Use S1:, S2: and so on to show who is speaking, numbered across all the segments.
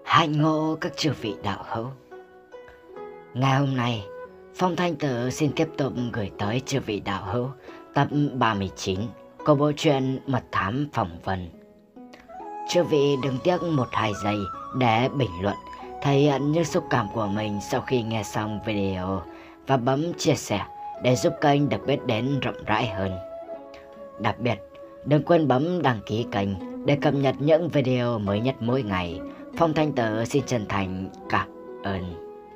S1: Hạnh ngộ các chư vị đạo hữu. Ngày hôm nay, Phong Thanh Tử xin tiếp tục gửi tới chư vị đạo hữu tập 39 của bộ truyện Mật Thám Phỏng Vấn. Chư vị đừng tiếc 1-2 giây để bình luận thể hiện những xúc cảm của mình sau khi nghe xong video và bấm chia sẻ để giúp kênh được biết đến rộng rãi hơn. Đặc biệt, đừng quên bấm đăng ký kênh để cập nhật những video mới nhất mỗi ngày. Phong Thanh Tử xin chân thành cảm ơn.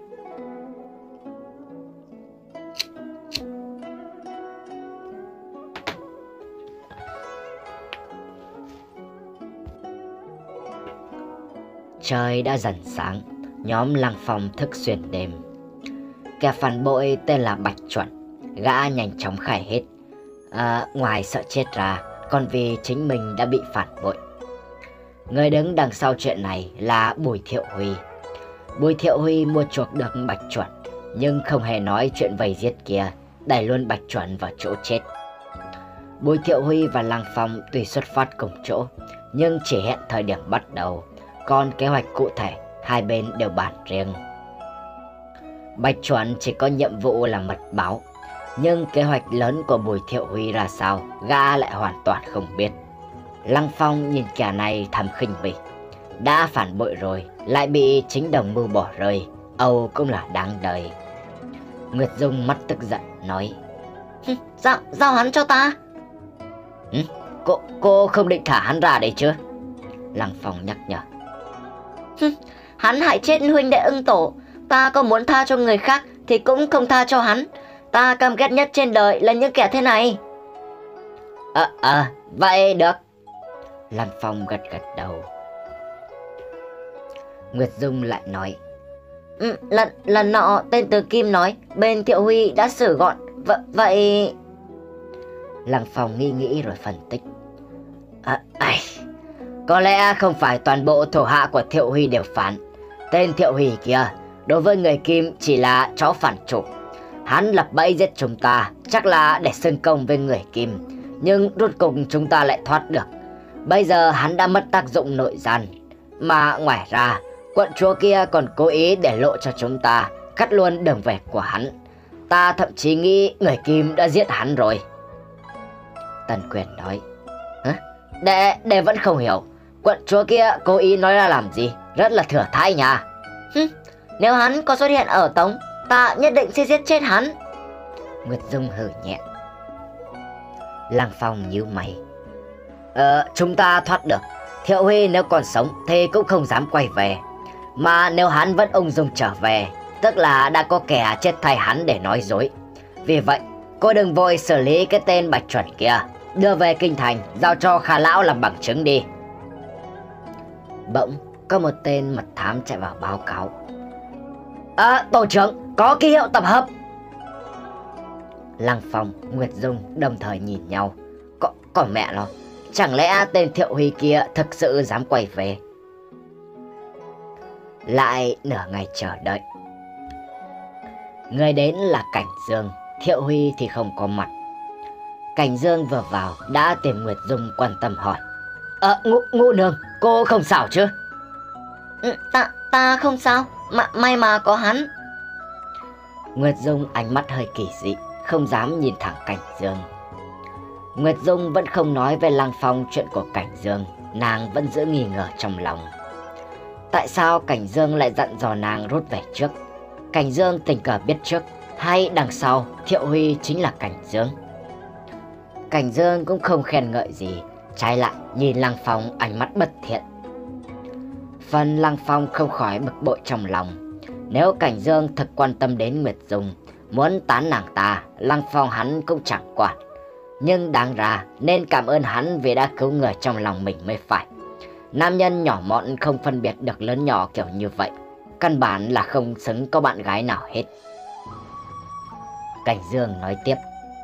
S1: Trời đã dần sáng, nhóm Lăng Phong thức xuyên đêm. Kẻ phản bội tên là Bạch Chuẩn, gã nhanh chóng khai hết. Ngoài sợ chết ra, còn vì chính mình đã bị phản bội. Người đứng đằng sau chuyện này là Bùi Thiệu Huy. Bùi Thiệu Huy mua chuộc được Bạch Chuẩn, nhưng không hề nói chuyện vây giết kia, đẩy luôn Bạch Chuẩn vào chỗ chết. Bùi Thiệu Huy và Lăng Phong tuy xuất phát cùng chỗ, nhưng chỉ hẹn thời điểm bắt đầu, còn kế hoạch cụ thể hai bên đều bàn riêng. Bạch Chuẩn chỉ có nhiệm vụ là mật báo, nhưng kế hoạch lớn của Bùi Thiệu Huy ra sao, gã lại hoàn toàn không biết. Lăng Phong nhìn kẻ này thầm khinh bỉ. Đã phản bội rồi, lại bị chính đồng mưu bỏ rơi, âu cũng là đáng đời. Nguyệt Dung mắt tức giận nói: Giao hắn cho ta. Cô không định thả hắn ra đấy chứ? Lăng Phong nhắc nhở. Hắn hại chết huynh đệ Ưng Tổ, ta có muốn tha cho người khác thì cũng không tha cho hắn. Ta căm ghét nhất trên đời là những kẻ thế này. Vậy được. Lăng Phong gật đầu. Nguyệt Dung lại nói: Lần nọ tên Từ Kim nói bên Thiệu Huy đã xử gọn. Vậy... Lăng Phong nghĩ rồi phân tích: có lẽ không phải toàn bộ thủ hạ của Thiệu Huy đều phản. Tên Thiệu Huy kia đối với người Kim chỉ là chó phản chủ. Hắn lập bẫy giết chúng ta chắc là để xưng công với người Kim, nhưng rốt cục chúng ta lại thoát được. Bây giờ hắn đã mất tác dụng nội gian, mà ngoài ra quận chúa kia còn cố ý để lộ cho chúng ta cắt luôn đường về của hắn. Ta thậm chí nghĩ người Kim đã giết hắn rồi. Tần Quyền nói: Đệ vẫn không hiểu, quận chúa kia cố ý nói ra làm gì, rất là thừa thãi nha. Nếu hắn có xuất hiện ở Tống, ta nhất định sẽ giết chết hắn. Nguyệt Dung hừ nhẹ. Lăng Phong nhíu mày. Chúng ta thoát được. Thiệu Huy nếu còn sống thì cũng không dám quay về. Mà nếu hắn vẫn ung dung trở về, tức là đã có kẻ chết thay hắn để nói dối. Vì vậy, cô đừng vội xử lý cái tên Bạch Chuẩn kia, đưa về kinh thành, giao cho Khả Lão làm bằng chứng đi. Bỗng có một tên mật thám chạy vào báo cáo: Tổ trưởng, có ký hiệu tập hợp. Lăng Phong, Nguyệt Dung đồng thời nhìn nhau. Còn mẹ nó, chẳng lẽ tên Thiệu Huy kia thực sự dám quay về? Lại nửa ngày chờ đợi. Người đến là Cảnh Dương, Thiệu Huy thì không có mặt. Cảnh Dương vừa vào đã tìm Nguyệt Dung quan tâm hỏi: Ngũ nương, cô không sao chứ? Ta không sao, may mà có hắn. Nguyệt Dung ánh mắt hơi kỳ dị, không dám nhìn thẳng Cảnh Dương. Nguyệt Dung vẫn không nói về Lăng Phong chuyện của Cảnh Dương, nàng vẫn giữ nghi ngờ trong lòng. Tại sao Cảnh Dương lại dặn dò nàng rút về trước? Cảnh Dương tình cờ biết trước, hay đằng sau Thiệu Huy chính là Cảnh Dương? Cảnh Dương cũng không khen ngợi gì, trái lại nhìn Lăng Phong ánh mắt bất thiện. Phần Lăng Phong không khỏi bực bội trong lòng. Nếu Cảnh Dương thật quan tâm đến Nguyệt Dung, muốn tán nàng ta, Lăng Phong hắn cũng chẳng quản. Nhưng đáng ra nên cảm ơn hắn vì đã cứu người trong lòng mình mới phải. Nam nhân nhỏ mọn không phân biệt được lớn nhỏ kiểu như vậy, căn bản là không xứng có bạn gái nào hết. Cảnh Dương nói tiếp: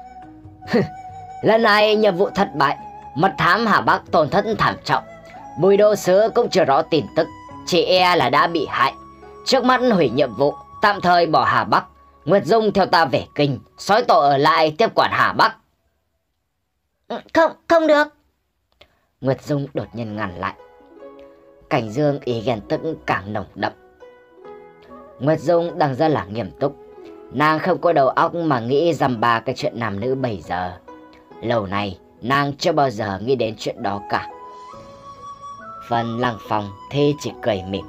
S1: Lần này nhiệm vụ thất bại, mật thám Hà Bắc tổn thất thảm trọng. Bùi đô sứ cũng chưa rõ tin tức, chỉ e là đã bị hại. Trước mắt hủy nhiệm vụ, tạm thời bỏ Hà Bắc. Nguyệt Dung theo ta về kinh, sói tổ ở lại tiếp quản Hà Bắc. Không được. Nguyệt Dung đột nhiên ngăn lại. Cảnh Dương ý ghen tức càng nồng đậm. Nguyệt Dung đang rất là nghiêm túc. Nàng không có đầu óc mà nghĩ dăm ba cái chuyện nam nữ bây giờ. Lâu nay nàng chưa bao giờ nghĩ đến chuyện đó cả. Phần Lăng Phong thì chỉ cười mỉm.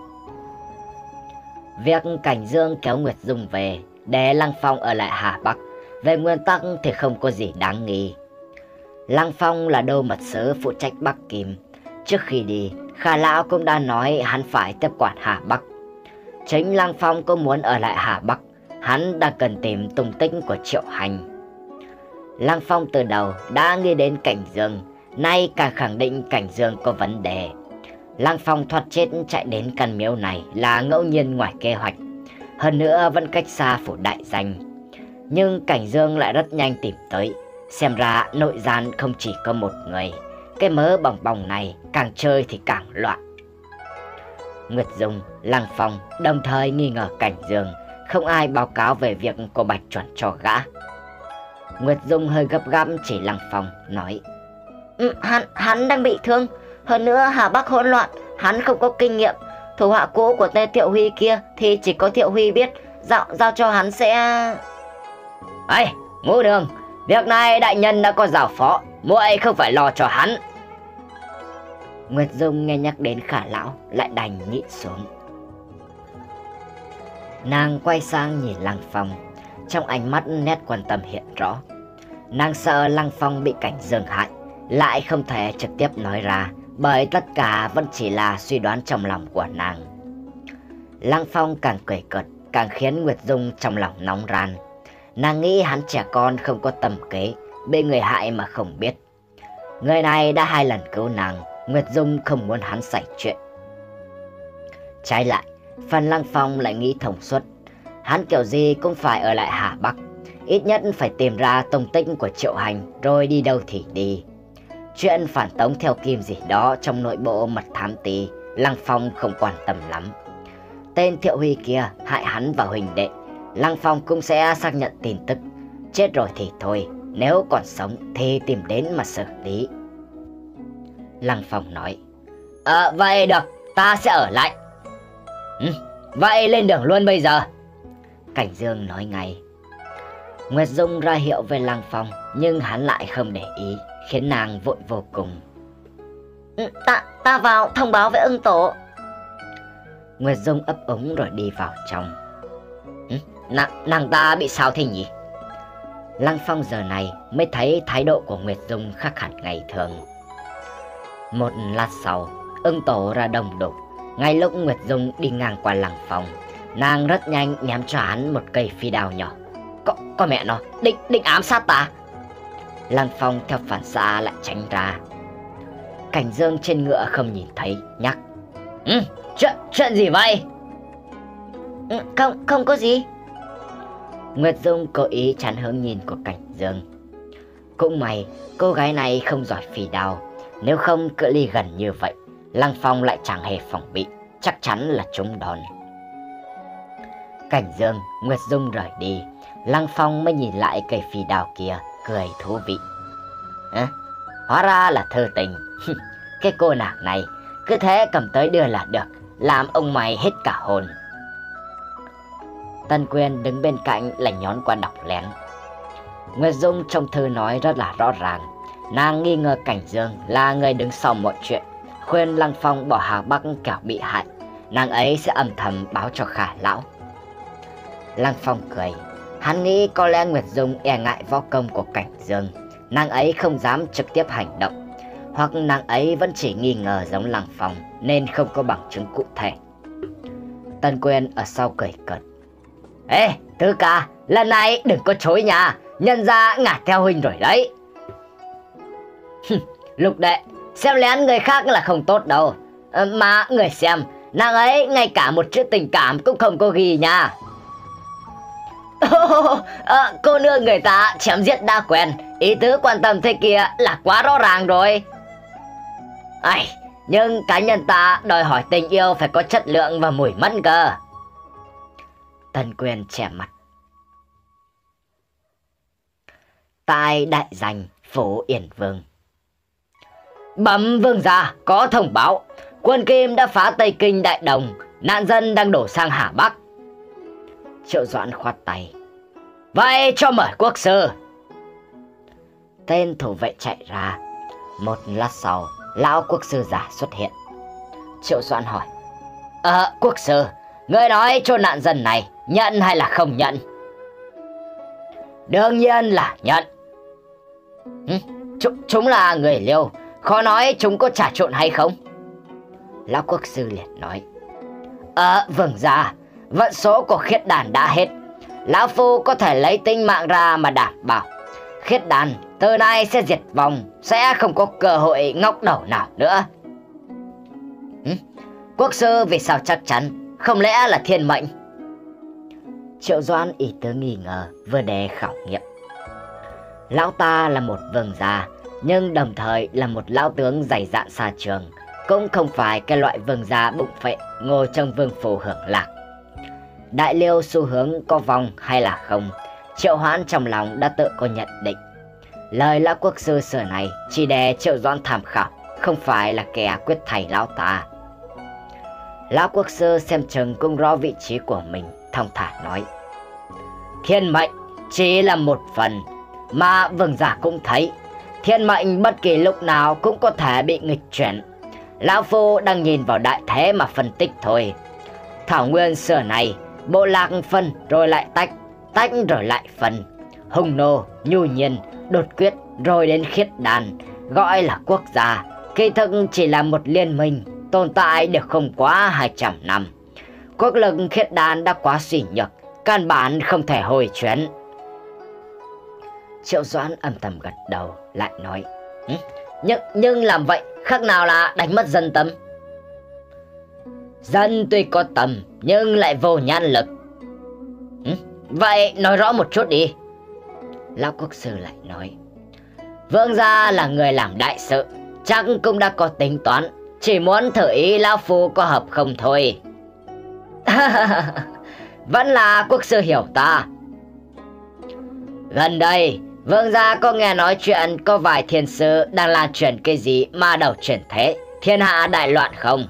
S1: Việc Cảnh Dương kéo Nguyệt Dung về để Lăng Phong ở lại Hà Bắc, về nguyên tắc thì không có gì đáng nghi. Lăng Phong là đô mật sứ phụ trách Bắc Kim. Trước khi đi, Khả Lão cũng đã nói hắn phải tiếp quản Hà Bắc. Chính Lăng Phong cũng muốn ở lại Hà Bắc, hắn đang cần tìm tung tích của Triệu Hành. Lăng Phong từ đầu đã nghĩ đến Cảnh Dương, nay càng khẳng định Cảnh Dương có vấn đề. Lăng Phong thoát chết chạy đến căn miếu này là ngẫu nhiên ngoài kế hoạch, hơn nữa vẫn cách xa phủ đại danh. Nhưng Cảnh Dương lại rất nhanh tìm tới, xem ra nội gian không chỉ có một người. Cái mớ bòng bòng này càng chơi thì càng loạn. Nguyệt Dung, Lăng Phong đồng thời nghi ngờ Cảnh Dương, không ai báo cáo về việc cô Bạch Chuẩn cho gã. Nguyệt Dung hơi gấp gáp chỉ Lăng Phong, nói: Hắn đang bị thương, hơn nữa Hà Bắc hỗn loạn, hắn không có kinh nghiệm. Thủ hạ cũ của tên Thiệu Huy kia thì chỉ có Thiệu Huy biết, giao cho hắn sẽ... Ê, Ngũ Đường, việc này đại nhân đã có giao phó, muội không phải lo cho hắn. Nguyệt Dung nghe nhắc đến Khả Lão lại đành nhịn xuống. Nàng quay sang nhìn Lăng Phong, trong ánh mắt nét quan tâm hiện rõ. Nàng sợ Lăng Phong bị Cảnh Dương hại, lại không thể trực tiếp nói ra, bởi tất cả vẫn chỉ là suy đoán trong lòng của nàng. Lăng Phong càng cười cợt, càng khiến Nguyệt Dung trong lòng nóng ran. Nàng nghĩ hắn trẻ con không có tầm kế, bị người hại mà không biết. Người này đã 2 lần cứu nàng, Nguyệt Dung không muốn hắn xảy chuyện. Trái lại, phần Lăng Phong lại nghĩ thông suốt. Hắn kiểu gì cũng phải ở lại Hà Bắc, ít nhất phải tìm ra tung tích của Triệu Hành, rồi đi đâu thì đi. Chuyện phản tống theo Kim gì đó trong nội bộ mật thám ty, Lăng Phong không quan tâm lắm. Tên Thiệu Huy kia hại hắn và huỳnh đệ, Lăng Phong cũng sẽ xác nhận tin tức. Chết rồi thì thôi, nếu còn sống thì tìm đến mà xử lý. Lăng Phong nói: Vậy được, ta sẽ ở lại. Vậy lên đường luôn bây giờ. Cảnh Dương nói ngay. Nguyệt Dung ra hiệu với Lăng Phong, nhưng hắn lại không để ý, khiến nàng vội vô cùng. Ta vào thông báo với Ưng Tổ. Nguyệt Dung ấp úng rồi đi vào trong. Nàng ta bị sao thế nhỉ? Lăng Phong giờ này mới thấy thái độ của Nguyệt Dung khác hẳn ngày thường. Một lát sau, Ưng Tổ ra đông đủ. Ngay lúc Nguyệt Dung đi ngang qua Lăng Phong, nàng rất nhanh ném cho hắn một cây phi đao nhỏ. Con mẹ nó, định ám sát ta. Lăng Phong theo phản xạ lại tránh ra. Cảnh Dương trên ngựa không nhìn thấy, nhắc: Chuyện gì vậy? Không có gì. Nguyệt Dung cố ý chắn hướng nhìn của Cảnh Dương. Cũng may cô gái này không giỏi phi đao, nếu không cự ly gần như vậy, Lăng Phong lại chẳng hề phòng bị, chắc chắn là trúng đòn. Cảnh Dương, Nguyệt Dung rời đi, Lăng Phong mới nhìn lại cây phi đao kia, cười thú vị. Hóa ra là Thư Tình. Cái cô nàng này cứ thế cầm tới đưa là được, làm ông mày hết cả hồn. Tân Quyên đứng bên cạnh lại nhón qua đọc lén. Nguyệt Dung trong thư nói rất là rõ ràng, nàng nghi ngờ Cảnh Dương là người đứng sau mọi chuyện, khuyên Lăng Phong bỏ Hà Bắc kẻo bị hại, nàng ấy sẽ âm thầm báo cho Khả Lão. Lăng Phong cười, hắn nghĩ có lẽ Nguyệt Dung e ngại võ công của Cảnh Dương, nàng ấy không dám trực tiếp hành động, hoặc nàng ấy vẫn chỉ nghi ngờ giống Lăng Phong nên không có bằng chứng cụ thể. Tân Quyên ở sau cười cợt: Ê, Thư ca, lần này đừng có chối nha, nhân ra ngả theo huynh rồi đấy. Lục đệ, xem lén người khác là không tốt đâu. Mà người xem, nàng ấy ngay cả một chữ tình cảm cũng không có ghi nha. Cô nương người ta chém giết đã quen, ý tứ quan tâm thế kia là quá rõ ràng rồi. Nhưng cá nhân ta đòi hỏi tình yêu phải có chất lượng và mùi mẫn cơ. Tân Quyên che mặt. Tại đại danh phủ Yên Vương. Bẩm vương gia, có thông báo, Quân Kim đã phá Tây Kinh Đại Đồng, nạn dân đang đổ sang Hà Bắc. Triệu Doãn khoát tay. Vậy cho mời quốc sư. Tên thủ vệ chạy ra. Một lát sau, lão quốc sư già xuất hiện. Triệu Doãn hỏi. Quốc sư, người nói cho nạn dân này nhận hay là không nhận? Đương nhiên là nhận. Chúng là người Liêu, khó nói chúng có trà trộn hay không? Lão quốc sư liền nói. Vâng ra, vận số của Khiết Đàn đã hết. Lão phu có thể lấy tính mạng ra mà đảm bảo Khiết Đàn từ nay sẽ diệt vong, sẽ không có cơ hội ngóc đầu nào nữa. Quốc sư vì sao chắc chắn? Không lẽ là thiên mệnh? Triệu Doãn ý tứ nghi ngờ, vừa để khảo nghiệm. Lão ta là một vương gia, nhưng đồng thời là một lão tướng dày dạn xa trường, cũng không phải cái loại vương gia bụng phệ ngồi trong vương phủ hưởng lạc. Đại Liêu xu hướng có vong hay là không, Triệu Hoãn trong lòng đã tự có nhận định. Lời lão quốc sư sửa này chỉ để Triệu Doãn tham khảo, không phải là kẻ quyết thầy lão ta. Lão quốc sư xem chừng cũng rõ vị trí của mình, thong thả nói. Thiên mệnh chỉ là một phần, mà vương gia cũng thấy thiên mệnh bất kỳ lúc nào cũng có thể bị nghịch chuyển. Lão phu đang nhìn vào đại thế mà phân tích thôi. Thảo nguyên xưa này, bộ lạc phân rồi lại tách, tách rồi lại phân. Hung nô, nhu nhiên, đột quyết rồi đến Khiết Đàn, gọi là quốc gia, kỳ thực chỉ là một liên minh tồn tại được không quá 200 năm. Quốc lực Khiết Đàn đã quá suy nhược, căn bản không thể hồi chuyển. Triệu Doãn âm thầm gật đầu, lại nói. Nhưng làm vậy khác nào là đánh mất dân tâm? Dân tuy có tâm nhưng lại vô nhãn lực. Vậy nói rõ một chút đi. Lão quốc sư lại nói. Vương gia là người làm đại sự, chắc cũng đã có tính toán, chỉ muốn thử ý lão phu có hợp không thôi. Vẫn là quốc sư hiểu ta. Gần đây vương gia có nghe nói chuyện có vài thiên sư đang lan truyền cái gì mà đầu chuyển thế, thiên hạ đại loạn không?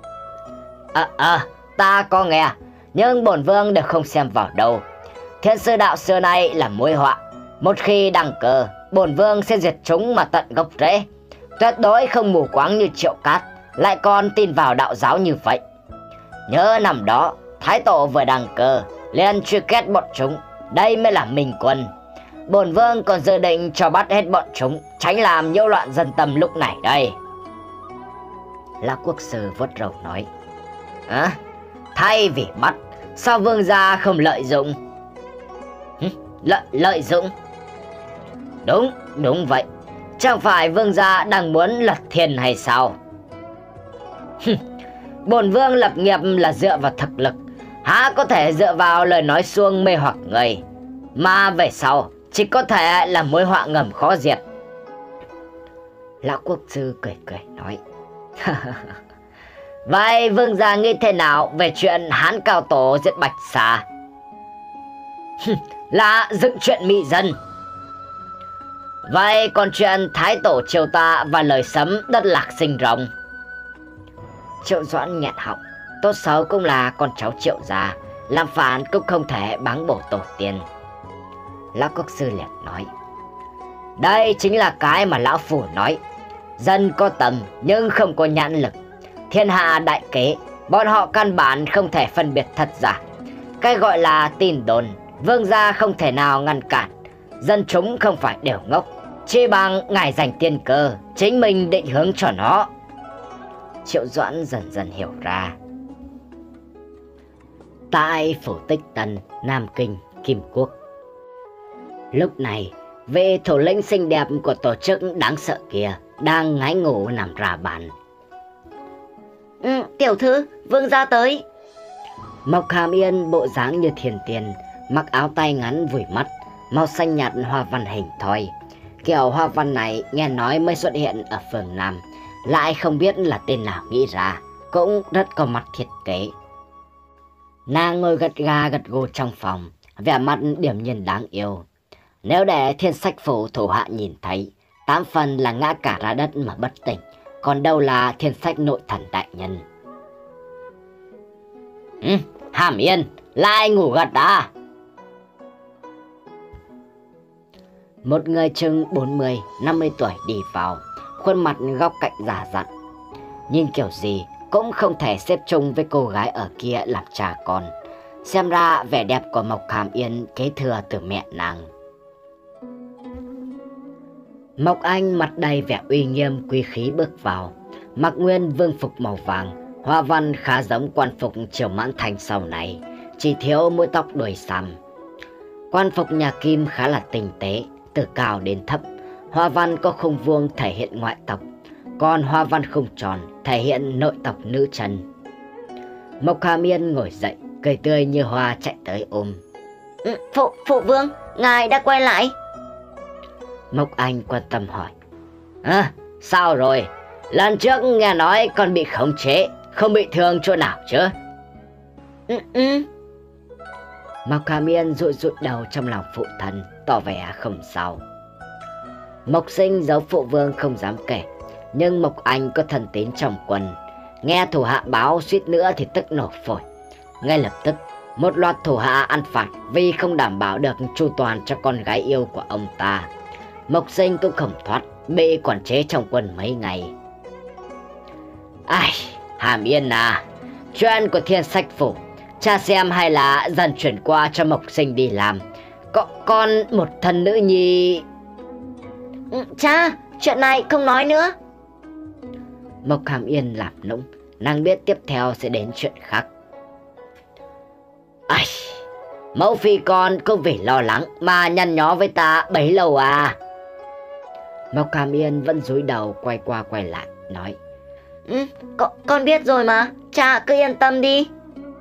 S1: Ta có nghe, nhưng bổn vương đều không xem vào đâu. Thiên sư đạo xưa nay là mối họa, một khi đăng cơ, bổn vương sẽ diệt chúng mà tận gốc rễ. Tuyệt đối không mù quáng như Triệu Cát, lại còn tin vào đạo giáo như vậy. Nhớ năm đó, Thái Tổ vừa đăng cơ, liền truy kết bọn chúng, đây mới là minh quân. Bổn vương còn dự định cho bắt hết bọn chúng, tránh làm nhiễu loạn dân tâm lúc này đây. Lão quốc sư vuốt râu nói. Thay vì bắt, sao vương gia không lợi dụng? Lợi dụng? Đúng vậy. Chẳng phải vương gia đang muốn lật thiên hay sao? Bổn vương lập nghiệp là dựa vào thực lực, há có thể dựa vào lời nói suông mê hoặc người, mà về sau chỉ có thể là mối họa ngầm khó diệt. Lão quốc sư cười cười nói. Vậy vương gia nghĩ thế nào về chuyện Hán Cao Tổ giết Bạch Xà? Là dựng chuyện mị dân. Vậy còn chuyện Thái Tổ triều ta và lời sấm đất lạc sinh rồng? Triệu Doãn nghẹn họng, tốt xấu cũng là con cháu Triệu gia, làm phản cũng không thể báng bổ tổ tiên. Lão quốc sư liền nói. Đây chính là cái mà lão phủ nói. Dân có tầm nhưng không có nhãn lực. Thiên hạ đại kế, bọn họ căn bản không thể phân biệt thật giả. Cái gọi là tin đồn, vương gia không thể nào ngăn cản. Dân chúng không phải đều ngốc, chỉ bằng ngài giành tiên cơ, chính mình định hướng cho nó. Triệu Doãn dần dần hiểu ra. Tại phủ Tích Tân, Nam Kinh, Kim Quốc. Lúc này, vị thủ lĩnh xinh đẹp của tổ chức đáng sợ kia đang ngái ngủ nằm rà bàn. Tiểu thư, vương gia tới. Mộc Hàm Yên bộ dáng như thiên tiên, mặc áo tay ngắn vùi mắt, màu xanh nhạt hoa văn hình thoi. Kiểu hoa văn này nghe nói mới xuất hiện ở phường Nam, lại không biết là tên nào nghĩ ra, cũng rất có mặt thiết kế. Nàng ngồi gật gà gật gù trong phòng, vẻ mặt điềm nhiên đáng yêu. Nếu để Thiên Sách Phủ thủ hạ nhìn thấy, 8 phần là ngã cả ra đất mà bất tỉnh, còn đâu là thiên sách nội thần đại nhân. Hàm Yên, lại ngủ gật à? Một người chừng 40-50 tuổi đi vào, khuôn mặt góc cạnh già dặn. Nhìn kiểu gì cũng không thể xếp chung với cô gái ở kia làm cha con. Xem ra vẻ đẹp của Mộc Hàm Yên kế thừa từ mẹ nàng. Mộc Anh mặt đầy vẻ uy nghiêm quý khí bước vào, mặc nguyên vương phục màu vàng, hoa văn khá giống quan phục Triều Mãn Thành sau này, chỉ thiếu mũi tóc đuôi xăm. Quan phục nhà Kim khá là tinh tế, từ cao đến thấp, hoa văn có khung vuông thể hiện ngoại tộc, còn hoa văn khung tròn thể hiện nội tộc nữ chân. Mộc Hàm Yên ngồi dậy, cười tươi như hoa chạy tới ôm. Phụ vương, ngài đã quay lại. Mộc Anh quan tâm hỏi. Sao rồi? Lần trước nghe nói con bị khống chế, không bị thương chỗ nào chứ? Mộc Hàm Yên rụi đầu trong lòng phụ thân, tỏ vẻ không sao. Mộc Sinh giấu phụ vương không dám kể, nhưng Mộc Anh có thân tín trong quân, nghe thủ hạ báo suýt nữa thì tức nổ phổi. Ngay lập tức, một loạt thủ hạ ăn phạt vì không đảm bảo được chu toàn cho con gái yêu của ông ta. Mộc Sinh cũng không thoát, bị quản chế trong quân mấy ngày. Hàm Yên à, chuyện của Thiên Sách Phủ, cha xem hay là dần chuyển qua cho Mộc Sinh đi làm. Con một thân nữ nhi. Cha, chuyện này không nói nữa. Mộc Hàm Yên làm nũng, nàng biết tiếp theo sẽ đến chuyện khác. Mẫu phi con không vì lo lắng mà nhăn nhó với ta bấy lâu à? Mộc Hàm Yên vẫn cúi đầu quay qua quay lại nói. Con biết rồi mà, cha cứ yên tâm đi.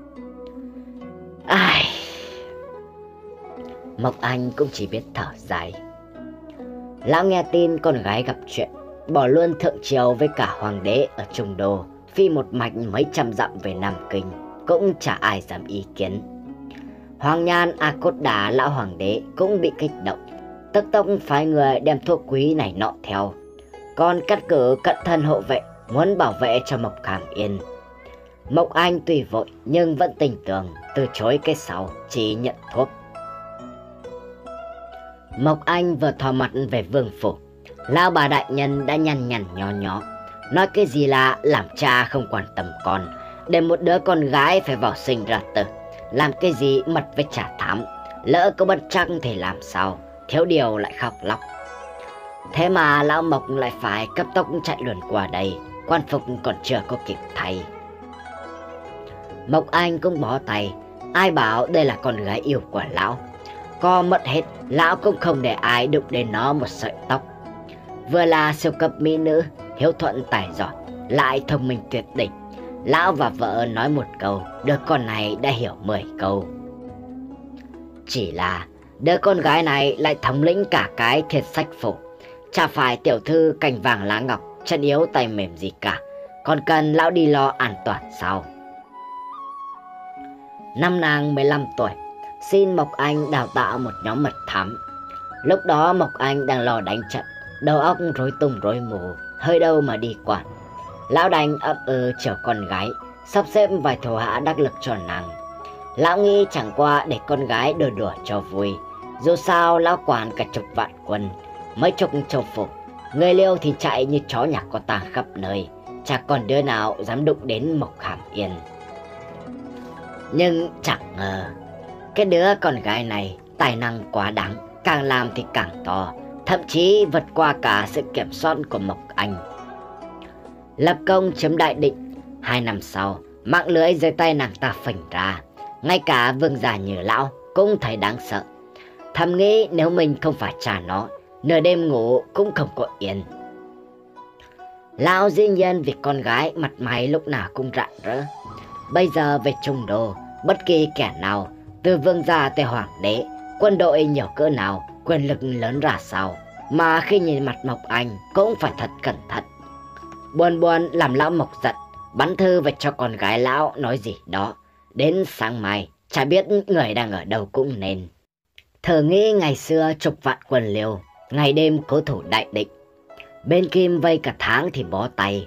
S1: Mộc Anh cũng chỉ biết thở dài. Lão nghe tin con gái gặp chuyện, bỏ luôn thượng triều với cả hoàng đế ở Trung Đô, phi một mạch mấy trăm dặm về Nam Kinh, cũng chả ai dám ý kiến. Hoàng Nhan A Cốt Đá lão hoàng đế cũng bị kích động, tức tốc phái người đem thuốc quý này nọ theo, còn cắt cử cận thân hộ vệ muốn bảo vệ cho Mộc Hàm Yên. Mộc Anh tuy vội nhưng vẫn tin tưởng, từ chối cái sau, chỉ nhận thuốc. Mộc Anh vừa thò mặt về vương phủ, lão bà đại nhân đã nhăn nhăn nhó nhó, nói cái gì là làm cha không quan tâm con, để một đứa con gái phải vào sinh ra tử, làm cái gì mật với trả thám, lỡ có bất trắc thì làm sao, thiếu điều lại khóc lóc. Thế mà lão Mộc lại phải cấp tốc chạy luồn qua đây, quan phục còn chưa có kịp thay. Mộc Anh cũng bó tay, ai bảo đây là con gái yêu của lão. Co mất hết, lão cũng không để ai đụng đến nó một sợi tóc. Vừa là siêu cấp mỹ nữ, hiếu thuận tài giỏi, lại thông minh tuyệt đỉnh. Lão và vợ nói một câu, đứa con này đã hiểu 10 câu. Chỉ là đứa con gái này lại thống lĩnh cả cái Thiên Sách Phủ, chả phải tiểu thư cành vàng lá ngọc, chân yếu tay mềm gì cả, còn cần lão đi lo an toàn sao? Năm nàng 15 tuổi, xin Mộc Anh đào tạo một nhóm mật thám. Lúc đó Mộc Anh đang lo đánh trận, đầu óc rối tung rối mù, hơi đâu mà đi quản. Lão đành ậm chiều con gái, sắp xếp vài thủ hạ đắc lực cho nàng. Lão nghĩ chẳng qua để con gái đùa đùa cho vui, dù sao lão quản cả chục vạn quân, mấy chục châu phủ, người Liêu thì chạy như chó nhà có tang khắp nơi, chả còn đứa nào dám đụng đến Mộc Hàm Yên. Nhưng chẳng ngờ, cái đứa con gái này tài năng quá đáng, càng làm thì càng to, thậm chí vượt qua cả sự kiểm soát của Mộc Anh. Lập công chiếm Đại Định, 2 năm sau, mạng lưới dưới tay nàng ta phình ra, ngay cả vương già như lão cũng thấy đáng sợ. Thầm nghĩ nếu mình không phải trả nó, nửa đêm ngủ cũng không có yên. Lão dĩ nhiên vì con gái mặt mày lúc nào cũng rạng rỡ. Bây giờ về Trung Đô, bất kỳ kẻ nào, từ vương gia tới hoàng đế, quân đội nhiều cỡ nào, quyền lực lớn ra sao, mà khi nhìn mặt Mộc Anh cũng phải thật cẩn thận. Buồn làm lão Mộc giận, bắn thư về cho con gái lão nói gì đó. Đến sáng mai, chả biết người đang ở đâu cũng nên. Thử nghĩ ngày xưa chục vạn quân Liêu, ngày đêm cố thủ Đại Định. Bên Kim vây cả tháng thì bó tay,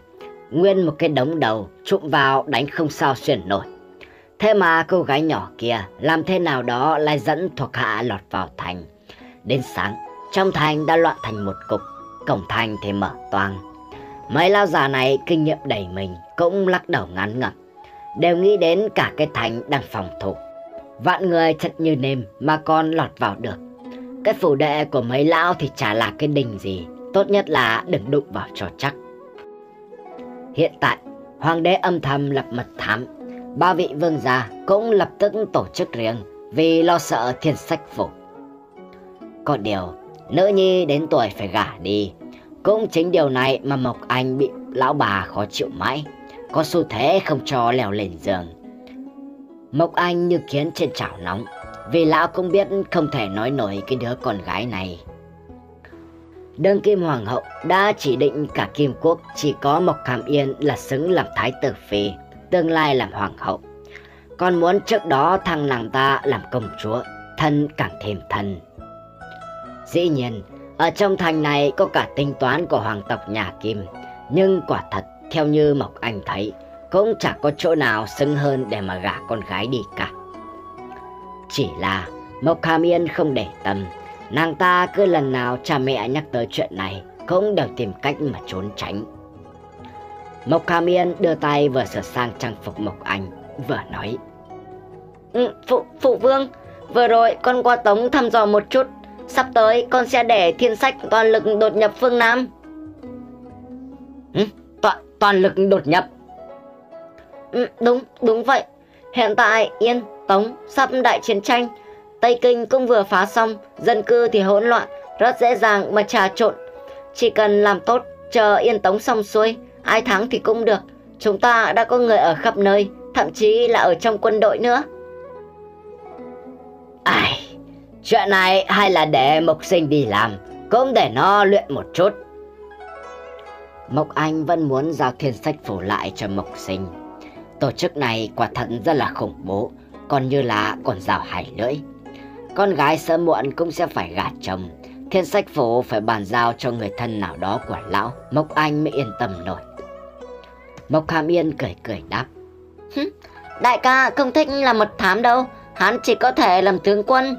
S1: nguyên một cái đống đầu trụm vào đánh không sao xuyên nổi. Thế mà cô gái nhỏ kia làm thế nào đó lại dẫn thuộc hạ lọt vào thành. Đến sáng, trong thành đã loạn thành một cục, cổng thành thì mở toang. Mấy lão già này kinh nghiệm đầy mình cũng lắc đầu ngán ngẩm, đều nghĩ đến cả cái thành đang phòng thủ. Vạn người chật như nêm mà còn lọt vào được. Cái phủ đệ của mấy lão thì chả là cái đình gì, tốt nhất là đừng đụng vào cho chắc. Hiện tại, hoàng đế âm thầm lập mật thám, ba vị vương gia cũng lập tức tổ chức riêng vì lo sợ Thiên Sách Phủ. Có điều, nữ nhi đến tuổi phải gả đi. Cũng chính điều này mà Mộc Anh bị lão bà khó chịu mãi, có xu thế không cho leo lên giường. Mộc Anh như kiến trên chảo nóng, vì lão cũng biết không thể nói nổi cái đứa con gái này. Đương kim hoàng hậu đã chỉ định cả Kim Quốc chỉ có Mộc Hàm Yên là xứng làm thái tử phi, tương lai làm hoàng hậu. Còn muốn trước đó thằng nàng ta làm công chúa, thân càng thêm thân. Dĩ nhiên, ở trong thành này có cả tính toán của hoàng tộc nhà Kim, nhưng quả thật theo như Mộc Anh thấy, cũng chẳng có chỗ nào xứng hơn để mà gả con gái đi cả. Chỉ là Mộc Hàm Yên không để tâm, nàng ta cứ lần nào cha mẹ nhắc tới chuyện này cũng đều tìm cách mà trốn tránh. Mộc Hàm Yên đưa tay vừa sửa sang trang phục Mộc Anh, vừa nói: Phụ vương, vừa rồi con qua Tống thăm dò một chút, sắp tới con sẽ để Thiên Sách toàn lực đột nhập phương Nam. Toàn lực đột nhập? Đúng vậy. Hiện tại Yên, Tống sắp đại chiến tranh, Tây Kinh cũng vừa phá xong, dân cư thì hỗn loạn, rất dễ dàng mà trà trộn. Chỉ cần làm tốt, chờ Yên Tống xong xuôi, ai thắng thì cũng được. Chúng ta đã có người ở khắp nơi, thậm chí là ở trong quân đội nữa. Chuyện này hay là để Mộc Sinh đi làm, cũng để nó luyện một chút. Mộc Anh vẫn muốn giao Thiên Sách Phủ lại cho Mộc Sinh. Tổ chức này quả thật rất là khủng bố, còn như là con dao hai lưỡi. Con gái sớm muộn cũng sẽ phải gả chồng, Thiên Sách Phủ phải bàn giao cho người thân nào đó của lão, Mộc Anh mới yên tâm nổi. Mộc Hàm Yên cười đáp: Đại ca không thích làm mật thám đâu, hắn chỉ có thể làm tướng quân.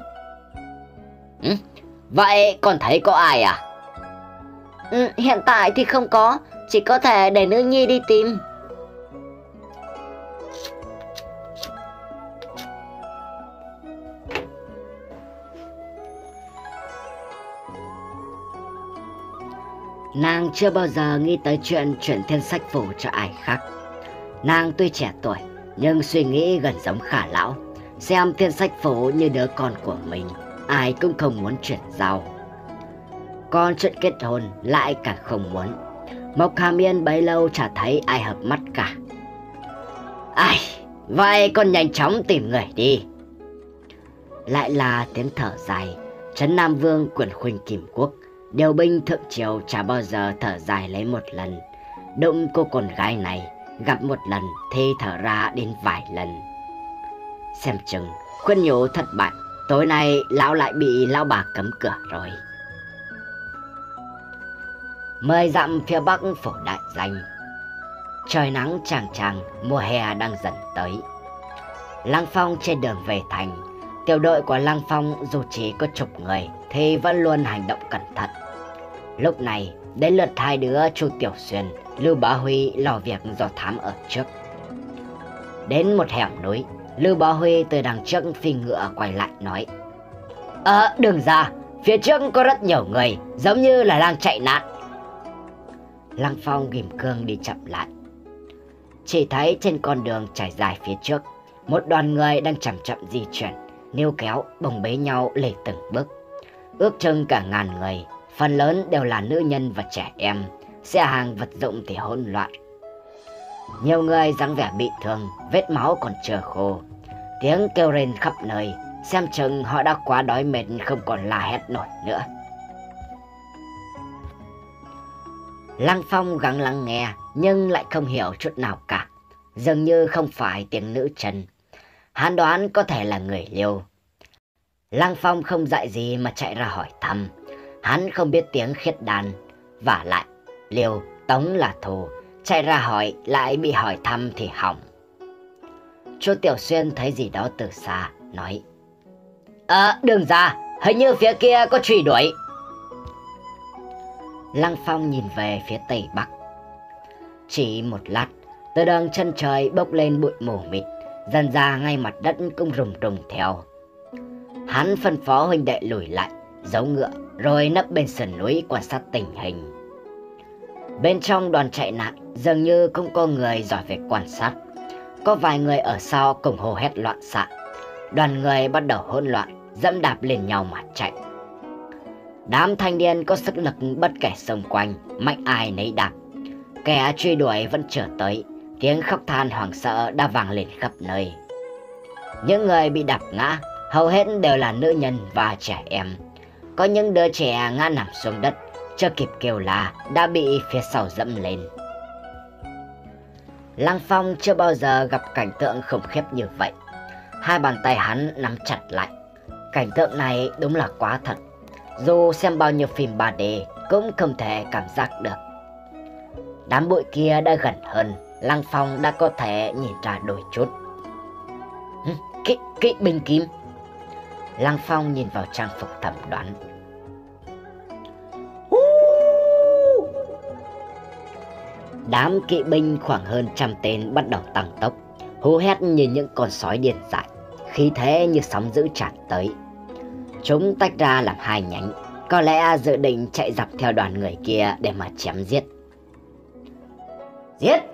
S1: Vậy còn thấy có ai à? Hiện tại thì không có, chỉ có thể để nữ nhi đi tìm. Nàng chưa bao giờ nghĩ tới chuyện chuyển Thiên Sách Phủ cho ai khác. Nàng tuy trẻ tuổi, nhưng suy nghĩ gần giống Khả lão, xem Thiên Sách Phủ như đứa con của mình, ai cũng không muốn chuyển giao. Còn chuyện kết hôn lại càng không muốn. Mộc Hàm Yên bấy lâu chả thấy ai hợp mắt cả. Vậy con nhanh chóng tìm người đi. Lại là tiếng thở dài. Trấn Nam Vương quyền khuynh Kim Quốc, điều binh thượng triều chả bao giờ thở dài lấy một lần. Đụng cô con gái này, gặp một lần thì thở ra đến vài lần. Xem chừng khuyên nhủ thất bại, tối nay lão lại bị lão bà cấm cửa rồi. 10 dặm phía bắc phủ Đại Danh. Trời nắng chang chang, mùa hè đang dần tới. Lăng Phong trên đường về thành, tiểu đội của Lăng Phong dù chỉ có chục người thì vẫn luôn hành động cẩn thận. Lúc này đến lượt hai đứa Chu Tiểu Xuyên, Lưu Bá Huy lo việc do thám ở trước. Đến một hẻm núi, Lưu Bá Huy từ đằng trước phi ngựa quay lại nói: Đường ra, phía trước có rất nhiều người, giống như là đang chạy nạn. Lăng Phong ghim cương đi chậm lại. Chỉ thấy trên con đường trải dài phía trước, một đoàn người đang chậm chậm di chuyển, níu kéo bồng bế nhau lê từng bước. Ước chừng cả ngàn người, phần lớn đều là nữ nhân và trẻ em, xe hàng vật dụng thì hỗn loạn. Nhiều người dáng vẻ bị thương, vết máu còn chưa khô, tiếng kêu rên khắp nơi, xem chừng họ đã quá đói mệt không còn la hét nổi nữa. Lăng Phong gắng lắng nghe nhưng lại không hiểu chút nào cả, dường như không phải tiếng nữ chân. Hắn đoán có thể là người Liêu. Lăng Phong không dạy gì mà chạy ra hỏi thăm. Hắn không biết tiếng khiết đàn, vả lại Liêu, Tống là thù, chạy ra hỏi lại bị hỏi thăm thì hỏng. Chu Tiểu Xuyên thấy gì đó từ xa, nói: Đường ra, hình như phía kia có truy đuổi. Lăng Phong nhìn về phía tây bắc. Chỉ một lát, từ đường chân trời bốc lên bụi mù mịt, dần ra ngay mặt đất cũng rùng rùng theo. Hắn phân phó huynh đệ lùi lại, giấu ngựa, rồi nấp bên sườn núi quan sát tình hình. Bên trong đoàn chạy nạn dường như không có người giỏi về quan sát. Có vài người ở sau cùng hô hét loạn xạ. Đoàn người bắt đầu hỗn loạn, dẫm đạp lên nhau mà chạy. Đám thanh niên có sức lực bất kể xung quanh, mạnh ai nấy đạp. Kẻ truy đuổi vẫn chưa tới, tiếng khóc than hoảng sợ đã vang lên khắp nơi. Những người bị đạp ngã hầu hết đều là nữ nhân và trẻ em. Có những đứa trẻ ngã nằm xuống đất, chưa kịp kêu la đã bị phía sau dẫm lên. Lăng Phong chưa bao giờ gặp cảnh tượng khủng khiếp như vậy. Hai bàn tay hắn nắm chặt lại. Cảnh tượng này đúng là quá thật. Dù xem bao nhiêu phim 3D cũng không thể cảm giác được. Đám bụi kia đã gần hơn, Lăng Phong đã có thể nhìn ra đôi chút. Kỵ binh kim. Lăng Phong nhìn vào trang phục thẩm đoán. Đám kỵ binh khoảng hơn 100 tên bắt đầu tăng tốc, hú hét như những con sói điên dại, khí thế như sóng dữ tràn tới. Chúng tách ra làm hai nhánh, có lẽ dự định chạy dọc theo đoàn người kia để mà chém giết. Giết!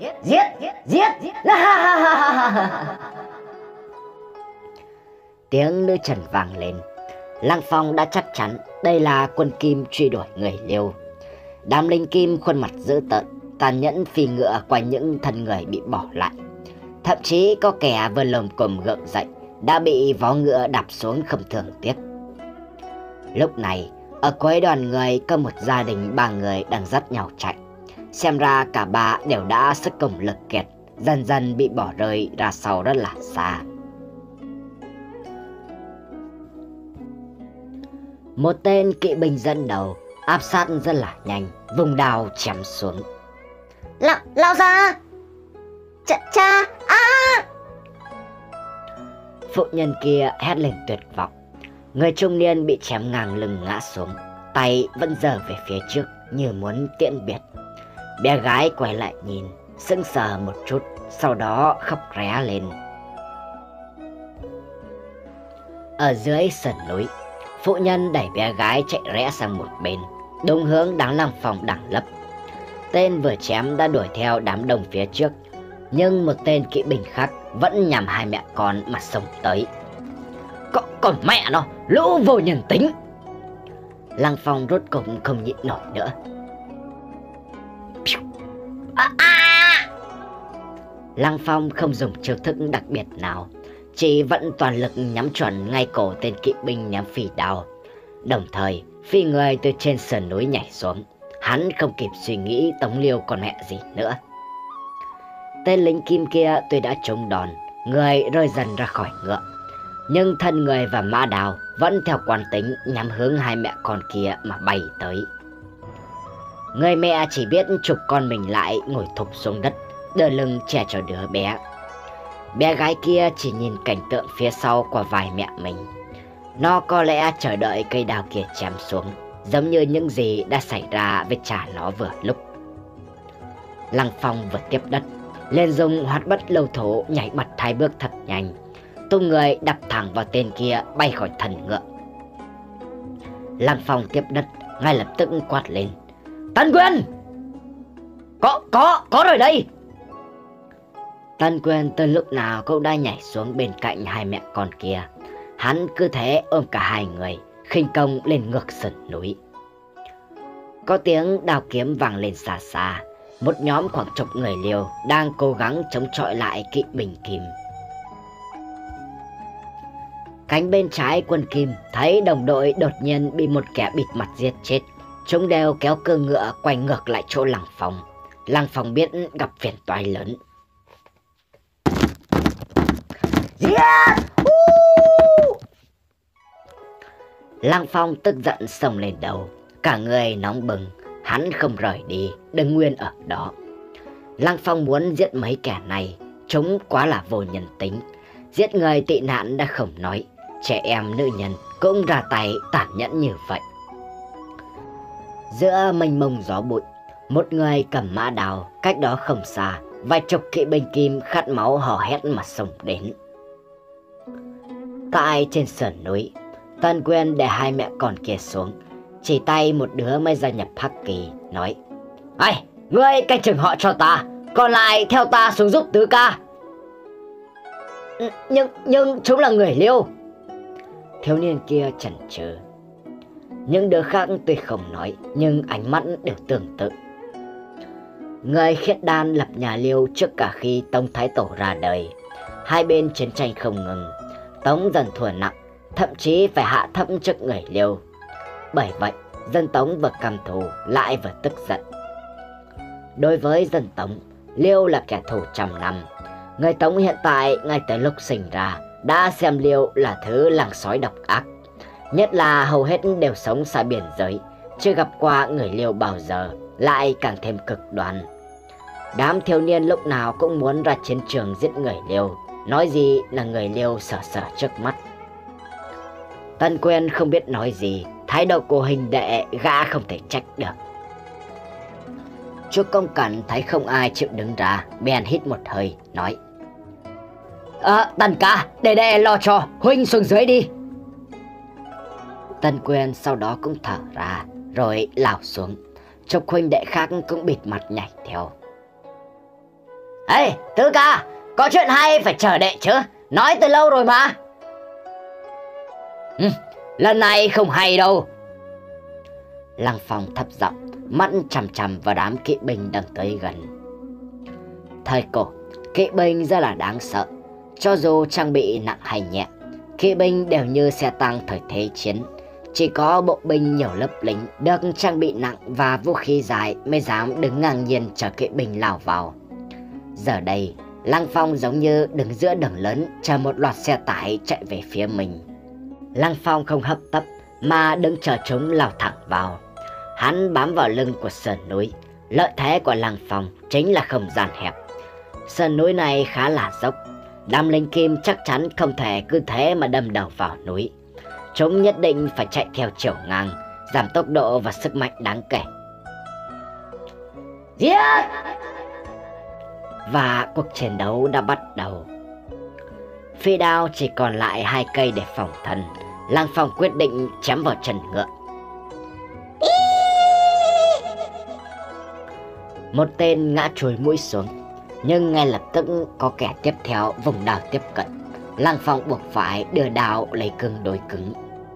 S1: Tiếng nữ trần vang lên. Lăng Phong đã chắc chắn đây là quân Kim truy đuổi người Liêu. Đám lính Kim khuôn mặt dữ tợn, tàn nhẫn phi ngựa qua những thân người bị bỏ lại. Thậm chí có kẻ vừa lồm cồm gượng dậy đã bị vó ngựa đạp xuống không thương tiếc. Lúc này, ở cuối đoàn người có một gia đình 3 người đang dắt nhau chạy. Xem ra cả ba đều đã sức cùng lực kiệt, dần dần bị bỏ rơi ra sau rất là xa. Một tên kỵ binh dẫn đầu áp sát rất là nhanh, vùng đao chém xuống. Lao ra! Cha! Phụ nhân kia hét lên tuyệt vọng. Người trung niên bị chém ngang lưng ngã xuống, tay vẫn giơ về phía trước như muốn tiễn biệt. Bé gái quay lại nhìn, sững sờ một chút, sau đó khóc ré lên. Ở dưới sườn núi, phụ nhân đẩy bé gái chạy rẽ sang một bên, đúng hướng đám Lăng Phong đang lấp. Tên vừa chém đã đuổi theo đám đông phía trước, nhưng một tên kỵ binh khác vẫn nhằm hai mẹ con mà xông tới. Còn mẹ nó, lũ vô nhân tính! Lăng Phong rốt cục không nhịn nổi nữa. Lăng Phong không dùng chiêu thức đặc biệt nào, chỉ vận toàn lực nhắm chuẩn ngay cổ tên kỵ binh ném phi đao. Đồng thời phi người từ trên sườn núi nhảy xuống. Hắn không kịp suy nghĩ tống liêu con mẹ gì nữa. Tên lính Kim kia tuy đã trúng đòn, người rơi dần ra khỏi ngựa, nhưng thân người và mã đào vẫn theo quán tính nhắm hướng hai mẹ con kia mà bay tới. Người mẹ chỉ biết chụp con mình lại ngồi thụp xuống đất, đưa lưng che cho đứa bé. Bé gái kia chỉ nhìn cảnh tượng phía sau qua vai mẹ mình. Nó có lẽ chờ đợi cây đao kia chém xuống, giống như những gì đã xảy ra với cha nó vừa lúc. Lăng Phong vừa tiếp đất, liền dùng hoạt bất lâu thổ nhảy bật 2 bước thật nhanh, tung người đập thẳng vào tên kia bay khỏi thân ngựa. Lăng Phong tiếp đất ngay lập tức quát lên: Tân Quyền! Có rồi đây! Tân Quyền từ lúc nào cũng đã nhảy xuống bên cạnh hai mẹ con kia. Hắn cứ thế ôm cả hai người, khinh công lên ngược sườn núi. Có tiếng đao kiếm vang lên xa xa. Một nhóm khoảng chục người Liêu đang cố gắng chống chọi lại kỵ binh Kim. Cánh bên trái quân Kim thấy đồng đội đột nhiên bị một kẻ bịt mặt giết chết. Chúng đều kéo cơ ngựa quay ngược lại chỗ Lăng Phong. Lăng Phong biết gặp phiền toái lớn. Lăng Phong tức giận xông lên đầu, cả người nóng bừng. Hắn không rời đi, đứng nguyên ở đó. Lăng Phong muốn giết mấy kẻ này, chúng quá là vô nhân tính. Giết người tị nạn đã không nói, trẻ em nữ nhân cũng ra tay tàn nhẫn như vậy. Giữa mênh mông gió bụi, một người cầm mã đào cách đó không xa, vài chục kỵ binh kim khát máu hò hét mà xông đến. Tại trên sườn núi, Tần Quyền để hai mẹ con kia xuống, chỉ tay một đứa mới gia nhập Hắc Kỳ, nói: "Ây, ngươi canh chừng họ cho ta, còn lại theo ta xuống giúp tứ ca." Nhưng chúng là người Liêu. Thiếu niên kia chần chừ. Những đứa khác tuy không nói, nhưng ánh mắt đều tương tự. Người Khiết Đan lập nhà Liêu trước cả khi Tống Thái Tổ ra đời. Hai bên chiến tranh không ngừng, Tống dần thua nặng, thậm chí phải hạ thấp trước người Liêu. Bởi vậy, dân Tống vừa căm thù lại vừa tức giận. Đối với dân Tống, Liêu là kẻ thù trăm năm. Người Tống hiện tại ngay từ lúc sinh ra đã xem Liêu là thứ làng sói độc ác. Nhất là hầu hết đều sống xa biên giới, chưa gặp qua người Liêu bao giờ, lại càng thêm cực đoan. Đám thiếu niên lúc nào cũng muốn ra chiến trường giết người Liêu, nói gì là người Liêu sở trước mắt. Tần Quyền không biết nói gì, thái độ của hình đệ gã không thể trách được. Chúa Công Cẩn thấy không ai chịu đứng ra, bèn hít một hơi, nói: Tần ca, để đệ lo cho, huynh xuống dưới đi. Tần Quyền sau đó cũng thở ra, rồi lao xuống. Chục huynh đệ khác cũng bịt mặt nhảy theo. Ê, tứ ca, có chuyện hay phải chờ đệ chứ, nói từ lâu rồi mà. Lần này không hay đâu. Lăng Phong thấp giọng, mắt chằm chằm vào đám kỵ binh đang tới gần. Thời cổ, kỵ binh rất là đáng sợ. Cho dù trang bị nặng hay nhẹ, kỵ binh đều như xe tăng thời thế chiến. Chỉ có bộ binh nhiều lớp lính được trang bị nặng và vũ khí dài mới dám đứng ngang nhiên chờ kỵ binh lao vào. Giờ đây, Lăng Phong giống như đứng giữa đường lớn chờ một loạt xe tải chạy về phía mình. Lăng Phong không hấp tấp mà đứng chờ chúng lao thẳng vào. Hắn bám vào lưng của sườn núi. Lợi thế của Lăng Phong chính là không gian hẹp. Sườn núi này khá là dốc. Đám lính kim chắc chắn không thể cứ thế mà đâm đầu vào núi. Chúng nhất định phải chạy theo chiều ngang, giảm tốc độ và sức mạnh đáng kể. Giết! Và cuộc chiến đấu đã bắt đầu. Phi đao chỉ còn lại 2 cây để phòng thân. Lăng Phong quyết định chém vào chân ngựa. Một tên ngã chùi mũi xuống, nhưng ngay lập tức có kẻ tiếp theo vùng đao tiếp cận. Lăng Phong buộc phải đưa đao lấy cứng đối cứng.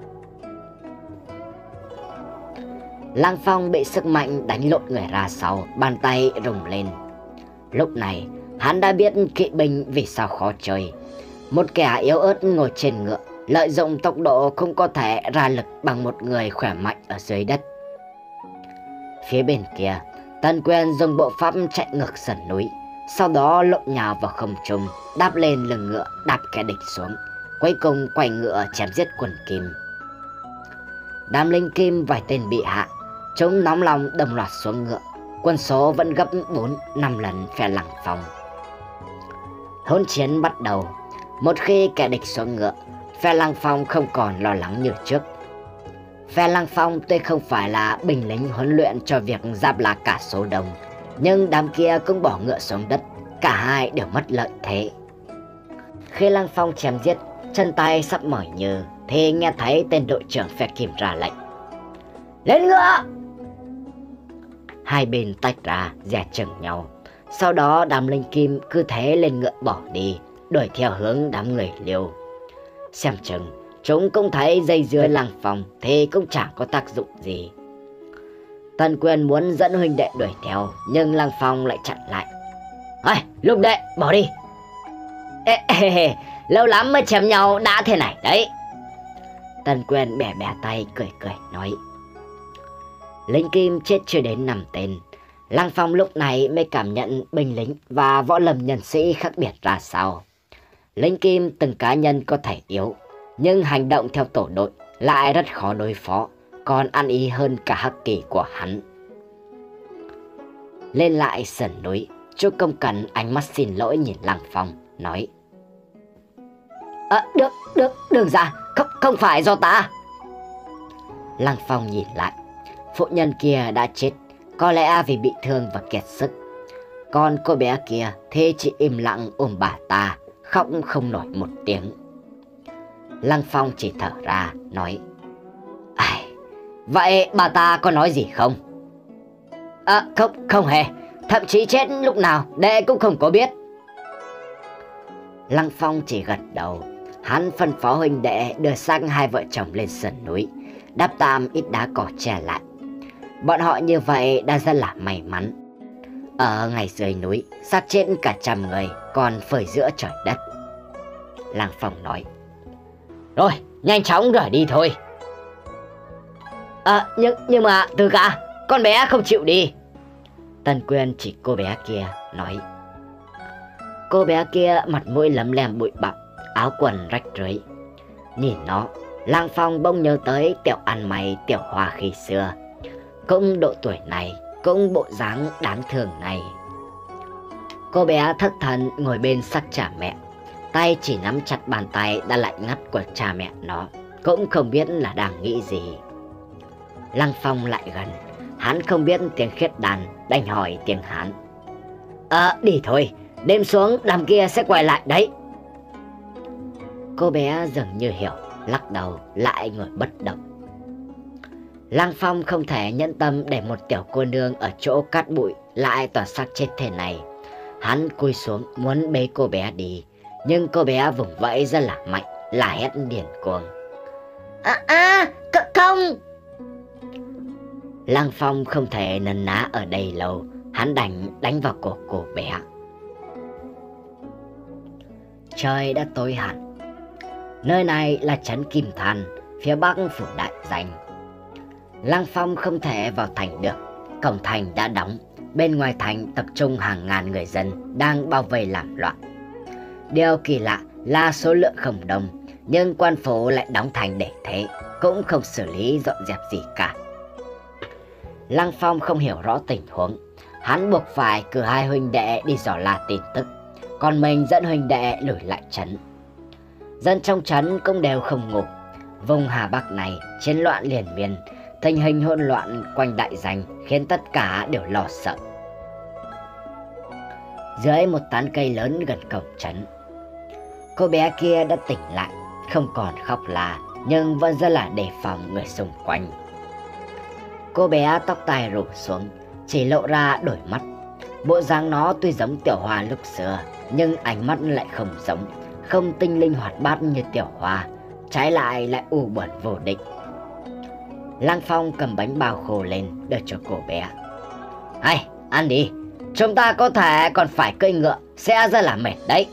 S1: Lăng Phong bị sức mạnh đánh lộn người ra sau, bàn tay rung lên. Lúc này, hắn đã biết kỵ binh vì sao khó chơi. Một kẻ yếu ớt ngồi trên ngựa, lợi dụng tốc độ không có thể ra lực bằng một người khỏe mạnh ở dưới đất. Phía bên kia, Tần Quyền dùng bộ pháp chạy ngược sườn núi, sau đó lộn nhào vào không trung, đáp lên lưng ngựa, đạp kẻ địch xuống, cuối cùng quay ngựa chém giết quân Kim. Đám lính Kim vài tên bị hạ, chúng nóng lòng đồng loạt xuống ngựa, quân số vẫn gấp 4-5 lần phe Lăng Phong. Hỗn chiến bắt đầu. Một khi kẻ địch xuống ngựa, phe Lăng Phong không còn lo lắng như trước. Phe Lăng Phong tuy không phải là binh lính huấn luyện cho việc giáp lá cả số đông, nhưng đám kia cũng bỏ ngựa xuống đất, cả hai đều mất lợi thế. Khi Lăng Phong chém giết, chân tay sắp mỏi nhừ, thì nghe thấy tên đội trưởng phe Kim ra lệnh: lên ngựa! Hai bên tách ra, dè chừng nhau. Sau đó đám lính Kim cứ thế lên ngựa bỏ đi, đuổi theo hướng đám người Liêu. Xem chừng chúng cũng thấy dây dưa Lăng Phong thì cũng chẳng có tác dụng gì. Tần Quyền muốn dẫn huynh đệ đuổi theo, nhưng Lăng Phong lại chặn lại. Ê, Lục đệ, bỏ đi. Lâu lắm mới chém nhau đã thế này đấy. Tần Quyền bẻ tay cười nói. Lính Kim chết chưa đến 5 tên. Lăng Phong lúc này mới cảm nhận binh lính và võ lâm nhân sĩ khác biệt ra sao. Lính Kim từng cá nhân có thể yếu, nhưng hành động theo tổ đội lại rất khó đối phó, còn ăn ý hơn cả Hắc Kỳ của hắn. Lên lại sườn núi, Chu Công Cẩn ánh mắt xin lỗi nhìn Lăng Phong, nói: Đương gia, không phải do ta. Lăng Phong nhìn lại, phụ nhân kia đã chết, có lẽ vì bị thương và kiệt sức. Còn cô bé kia thì chỉ im lặng ôm bà ta, khóc không nổi một tiếng. Lăng Phong chỉ thở ra, nói: Ai, vậy bà ta có nói gì không? Không hề, thậm chí chết lúc nào đệ cũng không có biết. Lăng Phong chỉ gật đầu. Hắn phân phó huynh đệ đưa xác hai vợ chồng lên sườn núi, đắp tạm ít đá cỏ che lại. Bọn họ như vậy đã rất là may mắn. Ở ngay dưới núi, xác chết cả 100 người còn phơi giữa trời đất. Lăng Phong nói: Rồi, nhanh chóng rời đi thôi. Nhưng mà Từ ca, con bé không chịu đi. Tần Quyền chỉ cô bé kia, nói. Cô bé kia mặt mũi lấm lem bụi bặm, áo quần rách rưới. Nhìn nó, Lăng Phong bỗng nhớ tới Tiểu ăn mày Tiểu Hoa khi xưa. Cũng độ tuổi này, cũng bộ dáng đáng thương này. Cô bé thất thần ngồi bên xác cha mẹ, tay chỉ nắm chặt bàn tay đã lạnh ngắt của cha mẹ nó, cũng không biết là đang nghĩ gì. Lăng Phong lại gần, hắn không biết tiếng khiết đàn, đành hỏi tiếng Hán. Đi thôi, đêm xuống đám kia sẽ quay lại đấy. Cô bé dường như hiểu, lắc đầu lại ngồi bất động. Lăng Phong không thể nhẫn tâm để một tiểu cô nương ở chỗ cát bụi lại toàn xác chết thế này. Hắn cúi xuống muốn bế cô bé đi, nhưng cô bé vùng vẫy rất là mạnh, là hét điên cuồng. Không! Lăng Phong không thể nấn ná ở đây lâu, hắn đánh vào cổ cô bé. Trời đã tối hẳn. Nơi này là trấn Kim Than, phía bắc phủ Đại Danh. Lăng Phong không thể vào thành được, cổng thành đã đóng, bên ngoài thành tập trung hàng ngàn người dân đang bao vây làm loạn. Điều kỳ lạ là số lượng không đông, nhưng quan phủ lại đóng thành để thế, cũng không xử lý dọn dẹp gì cả. Lăng Phong không hiểu rõ tình huống, hắn buộc phải cử hai huynh đệ đi dò la tin tức, còn mình dẫn huynh đệ lùi lại trấn. Dân trong trấn cũng đều không ngủ. Vùng Hà Bắc này chiến loạn liên miên, tình hình hỗn loạn quanh Đại Danh khiến tất cả đều lo sợ. Dưới một tán cây lớn gần cổng trấn, cô bé kia đã tỉnh lại, không còn khóc la nhưng vẫn rất là đề phòng người xung quanh. Cô bé tóc tai rủ xuống, chỉ lộ ra đôi mắt. Bộ dáng nó tuy giống Tiểu Hoa lúc xưa, nhưng ánh mắt lại không giống, không tinh linh hoạt bát như Tiểu Hoa, trái lại u buồn vô định. Lăng Phong cầm bánh bao khô lên đưa cho cô bé. Hay, ăn đi, chúng ta có thể còn phải cưỡi ngựa, sẽ rất là mệt đấy.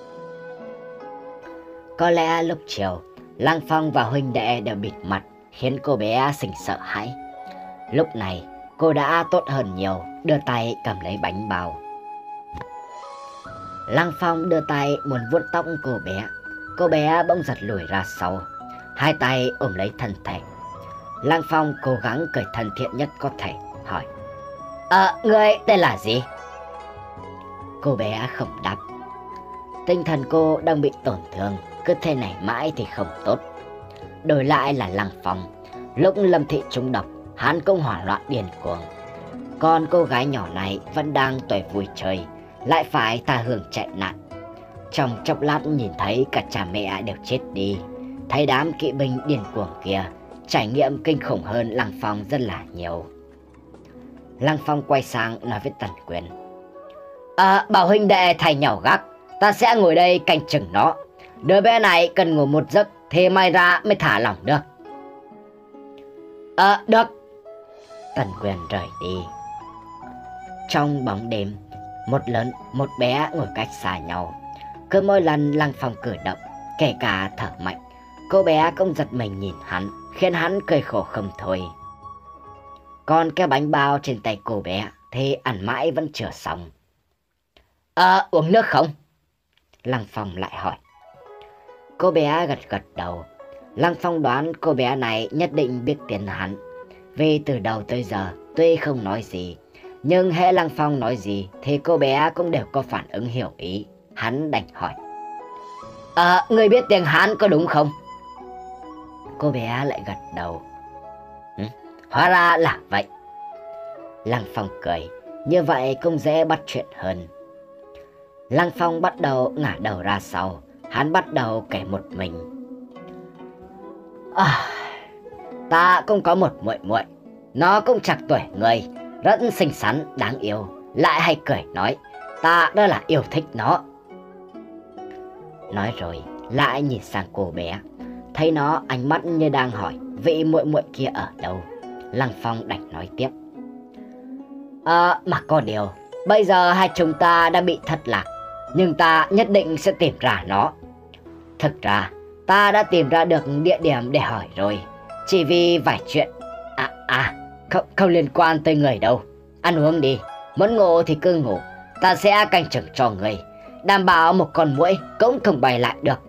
S1: Có lẽ lúc chiều, Lăng Phong và huynh đệ đều bịt mặt, khiến cô bé sinh sợ hãi. Lúc này, cô đã tốt hơn nhiều, đưa tay cầm lấy bánh bao. Lăng Phong đưa tay muốn vuốt tóc cô bé bỗng giật lùi ra sau, hai tay ôm lấy thân thể. Lăng Phong cố gắng cười thân thiện nhất có thể, hỏi. Ngươi tên là gì? Cô bé không đáp. Tinh thần cô đang bị tổn thương, cứ thế này mãi thì không tốt. Đổi lại là Lăng Phong, lúc Lâm Thị trúng độc, hắn cũng hoảng loạn điên cuồng. Còn cô gái nhỏ này vẫn đang tuổi vui chơi, lại phải tha hương chạy nạn. Trong chốc lát nhìn thấy cả cha mẹ đều chết đi, thấy đám kỵ binh điên cuồng kia, trải nghiệm kinh khủng hơn Lăng Phong rất là nhiều. Lăng Phong quay sang nói với Tần Quyền. Bảo huynh đệ thay nhau gác, ta sẽ ngồi đây canh chừng nó. Đứa bé này cần ngủ một giấc thì mai ra mới thả lỏng được. Được. Tần Quyền rời đi. Trong bóng đêm, một lớn một bé ngồi cách xa nhau. Cứ mỗi lần Lăng Phong cử động, kể cả thở mạnh, cô bé cũng giật mình nhìn hắn, khiến hắn cười khổ không thôi. Còn cái bánh bao trên tay cô bé thì ăn mãi vẫn chưa xong. Uống nước không? Lăng Phong lại hỏi. Cô bé gật gật đầu. Lăng Phong đoán cô bé này nhất định biết tiếng hắn, vì từ đầu tới giờ tuy không nói gì, Nhưng hễ Lăng Phong nói gì thì cô bé cũng đều có phản ứng hiểu ý. Hắn đành hỏi: Người biết tiếng Hán có đúng không? Cô bé lại gật đầu. Hóa ra là vậy. Lăng Phong cười, như vậy cũng dễ bắt chuyện hơn. Lăng Phong bắt đầu ngả đầu ra sau. Hắn bắt đầu kể một mình. Ta cũng có một muội muội, nó cũng chạc tuổi người, rất xinh xắn, đáng yêu, lại hay cười nói. Ta đó là yêu thích nó. Nói rồi lại nhìn sang cô bé, thấy nó ánh mắt như đang hỏi vị muội muội kia ở đâu. Lăng Phong đành nói tiếp: Mà có điều, bây giờ hai chúng ta đã bị thất lạc, nhưng ta nhất định sẽ tìm ra nó. Thực ra ta đã tìm ra được địa điểm để hỏi rồi, chỉ vì vài chuyện. Không liên quan tới người đâu. Ăn uống đi, muốn ngủ thì cứ ngủ, ta sẽ canh chừng cho người, đảm bảo một con muỗi cũng không bay lại được.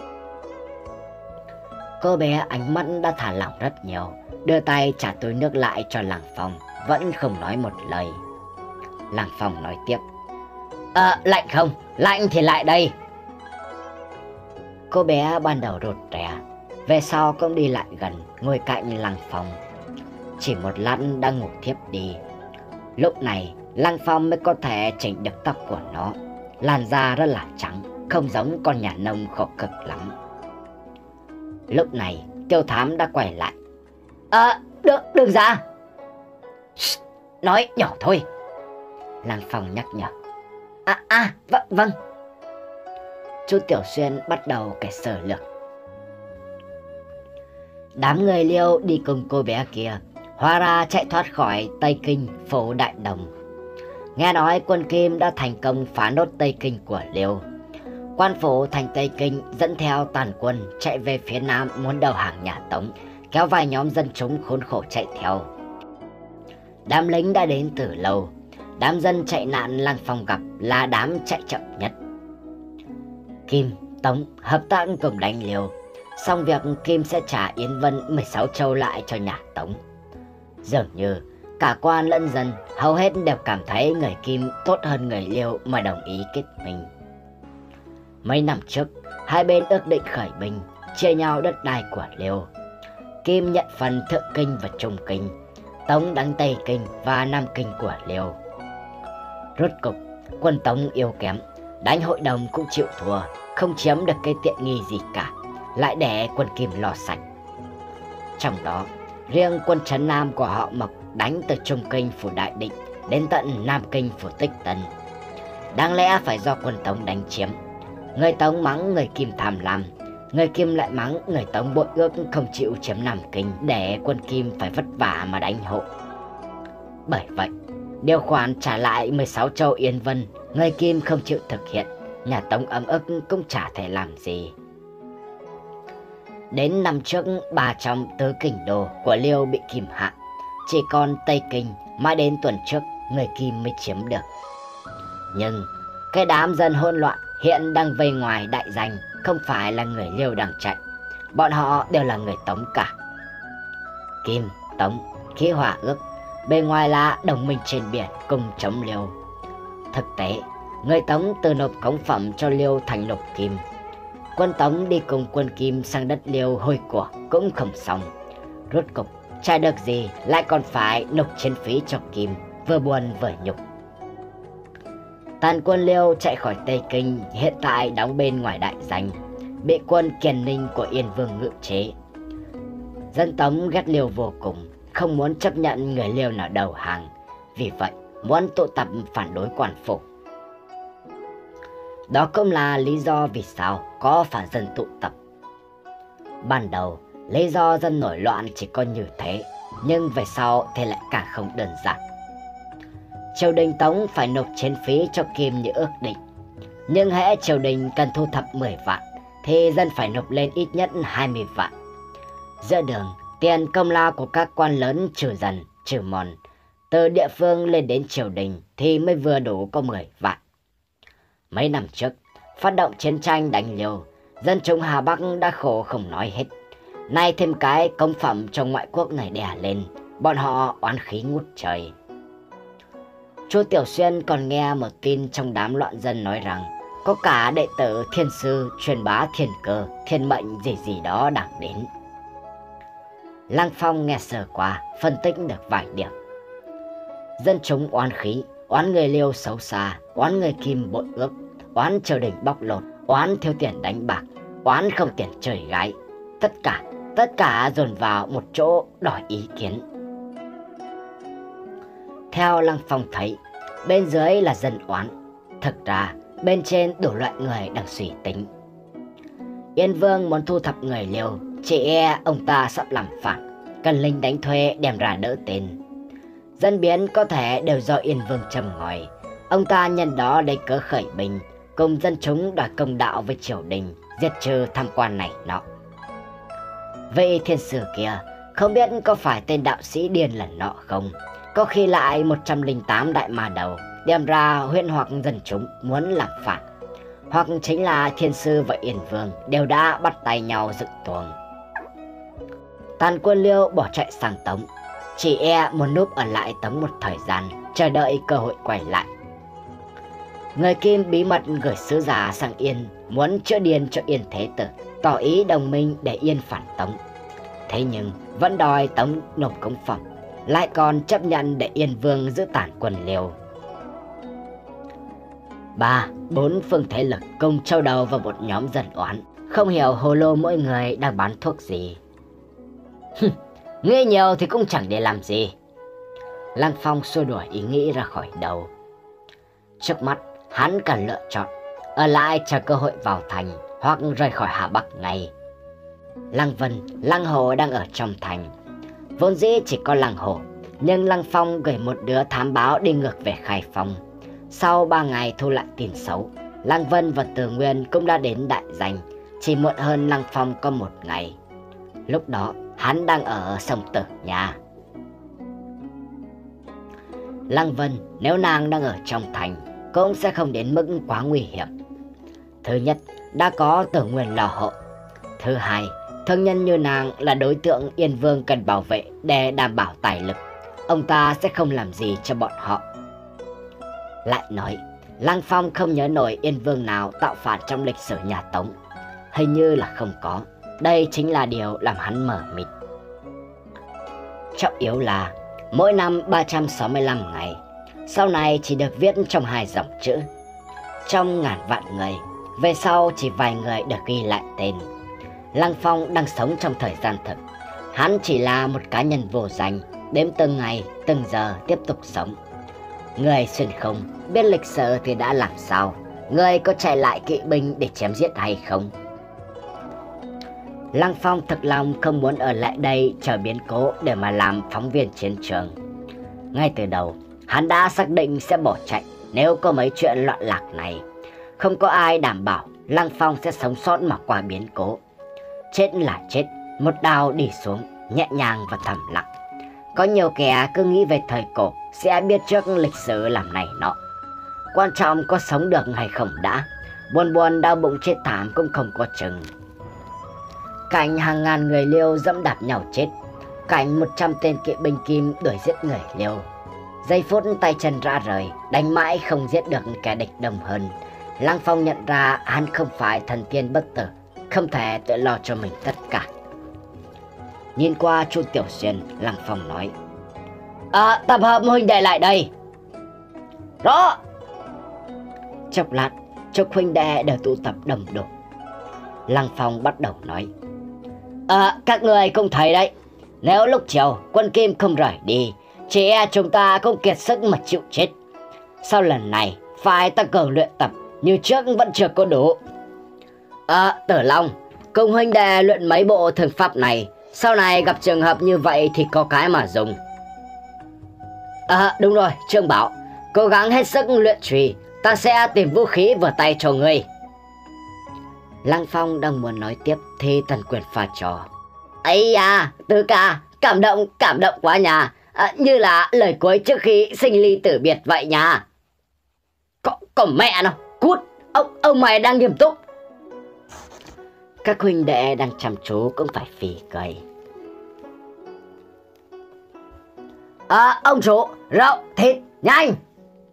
S1: Cô bé ánh mắt đã thả lỏng rất nhiều, đưa tay trả túi nước lại cho Lăng Phong, vẫn không nói một lời. Lăng Phong nói tiếp: Lạnh không? Lạnh thì lại đây. Cô bé ban đầu rụt rè, về sau cũng đi lại gần, ngồi cạnh Lăng Phong. Chỉ một lát đã ngủ thiếp đi. Lúc này Lăng Phong mới có thể chỉnh được tóc của nó. Làn da rất là trắng, không giống con nhà nông khổ cực lắm. Lúc này Tiêu Thám đã quay lại. Đừng ra. Nói nhỏ thôi. Lăng Phong nhắc nhở. Vâng. Chú Tiểu Xuyên bắt đầu kể sơ lược. Đám người Liêu đi cùng cô bé kia hóa ra chạy thoát khỏi Tây Kinh phủ Đại Đồng. Nghe nói quân Kim đã thành công phá nốt Tây Kinh của Liêu. Quan phủ thành Tây Kinh dẫn theo toàn quân chạy về phía nam muốn đầu hàng nhà Tống, kéo vài nhóm dân chúng khốn khổ chạy theo. Đám lính đã đến từ lâu. Đám dân chạy nạn Lăng Phong gặp là đám chạy chậm nhất. Kim, Tống hợp tác cùng đánh Liêu, xong việc Kim sẽ trả Yến Vân 16 châu lại cho nhà Tống. Dường như cả quan lẫn dân hầu hết đều cảm thấy người Kim tốt hơn người Liêu mà đồng ý kết minh. Mấy năm trước, hai bên ước định khởi binh, chia nhau đất đai của Liêu. Kim nhận phần Thượng Kinh và Trung Kinh, Tống đánh Tây Kinh và Nam Kinh của Liêu. Rốt cục, quân Tống yếu kém, đánh hội đồng cũng chịu thua, không chiếm được cái tiện nghi gì cả, lại để quân Kim lo sạch. Trong đó, riêng quân trấn Nam của họ Mộc đánh từ Trung Kinh phủ Đại Định đến tận Nam Kinh phủ Tích Tân. Đáng lẽ phải do quân Tống đánh chiếm. Người Tống mắng người Kim tham lam, người Kim lại mắng người Tống bội ước không chịu chiếm Nam Kinh, để quân Kim phải vất vả mà đánh hộ. Bởi vậy, điều khoản trả lại 16 châu Yên Vân, người Kim không chịu thực hiện, nhà Tống ấm ức cũng chả thể làm gì. Đến năm trước, 3 trong tứ kinh đô của Liêu bị Kim hạ, chỉ còn Tây Kinh mãi đến tuần trước người Kim mới chiếm được. Nhưng cái đám dân hỗn loạn hiện đang vây ngoài đại danh không phải là người Liêu đang chạy, bọn họ đều là người Tống cả. Kim, Tống, ký hòa ước, bề ngoài là đồng minh trên biển cùng chống Liêu. Thực tế, người Tống từ nộp cống phẩm cho Liêu thành nộp Kim. Quân Tống đi cùng quân Kim sang đất Liêu hồi của cũng không xong. Rốt cục trả được gì lại còn phải nộp chiến phí cho Kim, vừa buồn vừa nhục. Tàn quân Liêu chạy khỏi Tây Kinh hiện tại đóng bên ngoài đại danh, bị quân Kiền Ninh của Yên Vương ngự chế. Dân Tống ghét Liêu vô cùng, không muốn chấp nhận người Liêu nào đầu hàng, vì vậy muốn tụ tập phản đối quan phủ. Đó cũng là lý do vì sao có phản dân tụ tập. Ban đầu, lý do dân nổi loạn chỉ có như thế, nhưng về sau thì lại càng không đơn giản. Triều đình Tống phải nộp chiến phí cho Kim như ước định, nhưng hễ triều đình cần thu thập 10 vạn, thì dân phải nộp lên ít nhất 20 vạn. Giữa đường, tiền công lao của các quan lớn trừ dần, trừ mòn, từ địa phương lên đến triều đình thì mới vừa đủ có 10 vạn. Mấy năm trước, phát động chiến tranh đánh Liêu, dân chúng Hà Bắc đã khổ không nói hết. Nay thêm cái công phẩm trong ngoại quốc này đè lên, bọn họ oán khí ngút trời. Chu Tiểu Xuyên còn nghe một tin trong đám loạn dân nói rằng có cả đệ tử thiên sư truyền bá thiên cơ, thiên mệnh gì đó đang đến. Lăng Phong nghe sơ qua, phân tích được vài điểm. Dân chúng oán khí, oán người Liêu xấu xa, oán người Kim bội ước, oán triều đình bóc lột, oán thiếu tiền đánh bạc, oán không tiền chơi gái. Tất cả dồn vào một chỗ đòi ý kiến. Theo Lăng Phong thấy, bên dưới là dân oán, thực ra bên trên đủ loại người đang suy tính. Yên Vương muốn thu thập người Liêu, chỉ e ông ta sắp làm phản, cần lính đánh thuê đem ra đỡ tên. Dân biến có thể đều do Yên Vương châm ngòi, ông ta nhân đó lấy cớ khởi binh, cùng dân chúng đòi công đạo với triều đình, diệt trừ tham quan này nọ. Vậy thiên sử kia, không biết có phải tên đạo sĩ điên lần nọ không? Có khi lại 108 đại ma đầu đem ra huyễn hoặc dân chúng muốn làm phản, hoặc chính là thiên sư và Yên Vương đều đã bắt tay nhau dựng tuồng. Tàn quân Liêu bỏ chạy sang Tống, chỉ e muốn núp ở lại Tống một thời gian, chờ đợi cơ hội quay lại. Người Kim bí mật gửi sứ giả sang Yên, muốn chữa điên cho Yên Thế Tử, tỏ ý đồng minh để Yên phản Tống. Thế nhưng vẫn đòi Tống nộp cống phẩm, lại còn chấp nhận để Yên Vương giữ tản quân Liêu. 3-4 phương thế lực cùng châu đầu vào một nhóm dân oán, không hiểu hồ lô mỗi người đang bán thuốc gì. Nghĩ nhiều thì cũng chẳng để làm gì. Lăng Phong xua đuổi ý nghĩ ra khỏi đầu. Trước mắt hắn cần lựa chọn, ở lại chờ cơ hội vào thành hoặc rời khỏi Hà Bắc ngay. Lăng Vân, Lăng Hồ đang ở trong thành. Vốn dĩ chỉ có Lăng Hồ, nhưng Lăng Phong gửi một đứa thám báo đi ngược về Khai Phong. Sau 3 ngày thu lại tin xấu, Lăng Vân và Từ Nguyên cũng đã đến đại danh, chỉ muộn hơn Lăng Phong có 1 ngày. Lúc đó hắn đang ở sông Tử Nha. Lăng Vân nếu nàng đang ở trong thành cũng sẽ không đến mức quá nguy hiểm. Thứ nhất, đã có Tử Nguyên lo hộ. Thứ hai, thương nhân như nàng là đối tượng Yên Vương cần bảo vệ để đảm bảo tài lực. Ông ta sẽ không làm gì cho bọn họ. Lại nói, Lăng Phong không nhớ nổi Yên Vương nào tạo phản trong lịch sử nhà Tống. Hình như là không có. Đây chính là điều làm hắn mờ mịt. Trọng yếu là mỗi năm 365 ngày, sau này chỉ được viết trong 2 dòng chữ. Trong ngàn vạn người, về sau chỉ vài người được ghi lại tên. Lăng Phong đang sống trong thời gian thực. Hắn chỉ là một cá nhân vô danh, đếm từng ngày, từng giờ tiếp tục sống. Người xuyên không biết lịch sử thì đã làm sao? Người có chạy lại kỵ binh để chém giết hay không? Lăng Phong thực lòng không muốn ở lại đây chờ biến cố để mà làm phóng viên chiến trường. Ngay từ đầu, hắn đã xác định sẽ bỏ chạy nếu có mấy chuyện loạn lạc này. Không có ai đảm bảo Lăng Phong sẽ sống sót mà qua biến cố. Chết là chết, một đao đi xuống, nhẹ nhàng và thầm lặng. Có nhiều kẻ cứ nghĩ về thời cổ sẽ biết trước lịch sử làm này nọ. Quan trọng có sống được hay không đã. Buồn đau bụng chết thảm cũng không có chừng. Cảnh hàng ngàn người Liêu dẫm đạp nhau chết, cảnh 100 tên kỵ binh Kim đuổi giết người Liêu. Giây phút tay chân rã rời, đánh mãi không giết được kẻ địch đông hơn. Lăng Phong nhận ra hắn không phải thần tiên bất tử, không thể tự lo cho mình tất cả. Nhìn qua Chu Tiểu Xuyên, Lăng Phong nói: tập hợp huynh đệ lại đây. Rõ. Chốc lát, chục huynh đệ đều tụ tập đồng đủ. Lăng Phong bắt đầu nói: các người cũng thấy đấy, nếu lúc chiều quân Kim không rời đi, chỉ e chúng ta cũng kiệt sức mà chịu chết. Sau lần này phải tăng cường luyện tập, như trước vẫn chưa có đủ. Tử Long, cùng huynh đệ luyện mấy bộ thường pháp này, sau này gặp trường hợp như vậy thì có cái mà dùng. Đúng rồi, Trương Bảo, cố gắng hết sức luyện trùy, ta sẽ tìm vũ khí vừa tay cho ngươi. Lăng Phong đang muốn nói tiếp thì Tần Quyền pha trò: ấy à, Tứ ca, cảm động quá nhà, như là lời cuối trước khi sinh ly tử biệt vậy nha. Có mẹ nào, cút, ông mày đang nghiêm túc. Các huynh đệ đang chăm chú cũng phải phì cười. Ông chủ, rượu, thịt, nhanh.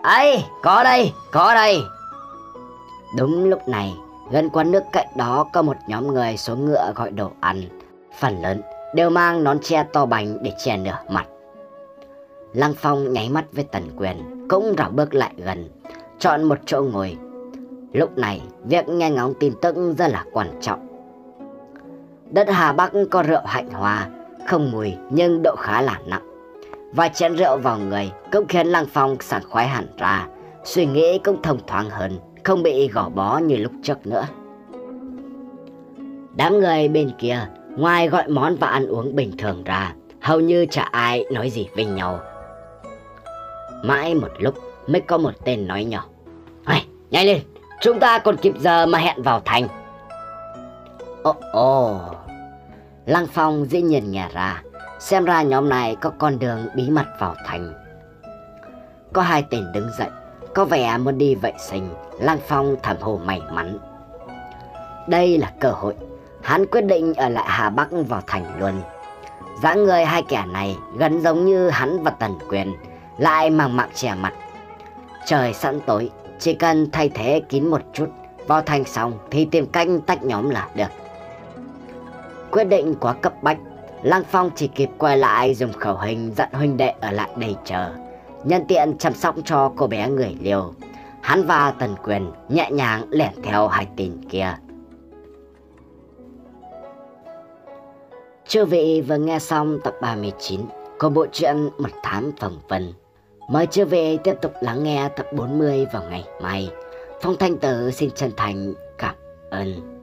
S1: ấy, có đây. Đúng lúc này, gần quán nước cạnh đó có một nhóm người xuống ngựa gọi đồ ăn. Phần lớn đều mang nón che to bành để che nửa mặt. Lăng Phong nháy mắt với Tần Quyền, cũng rảo bước lại gần, chọn một chỗ ngồi. Lúc này, việc nghe ngóng tin tức rất là quan trọng. Đất Hà Bắc có rượu hạnh hoa, không mùi nhưng độ khá là nặng. Vài chén rượu vào người cũng khiến Lăng Phong sảng khoái hẳn ra, suy nghĩ cũng thông thoáng hơn, không bị gò bó như lúc trước nữa. Đám người bên kia, ngoài gọi món và ăn uống bình thường ra, hầu như chả ai nói gì với nhau. Mãi một lúc mới có một tên nói nhỏ: nhanh lên, chúng ta còn kịp giờ mà hẹn vào thành. Ồ, Lăng Phong dĩ nhiên nghe ra, xem ra nhóm này có con đường bí mật vào thành. Có hai tên đứng dậy, có vẻ muốn đi vệ sinh. Lăng Phong thầm hồ may mắn. Đây là cơ hội, hắn quyết định ở lại Hà Bắc vào thành luôn. Dáng người hai kẻ này gần giống như hắn và Tần Quyền, lại mang mạng che mặt. Trời sẵn tối, chỉ cần thay thế kín một chút, vào thành xong thì tìm cách tách nhóm là được. Quyết định quá cấp bách, Lăng Phong chỉ kịp quay lại dùng khẩu hình dặn huynh đệ ở lại đây chờ, nhân tiện chăm sóc cho cô bé người Liêu. Hắn và Tần Quyền nhẹ nhàng lẻn theo hai tên kia. Chư vị vừa nghe xong tập 39 của bộ truyện Mật thám Phồng Vân. Mời chư vị tiếp tục lắng nghe tập 40 vào ngày mai. Phong Thanh Tử xin chân thành cảm ơn.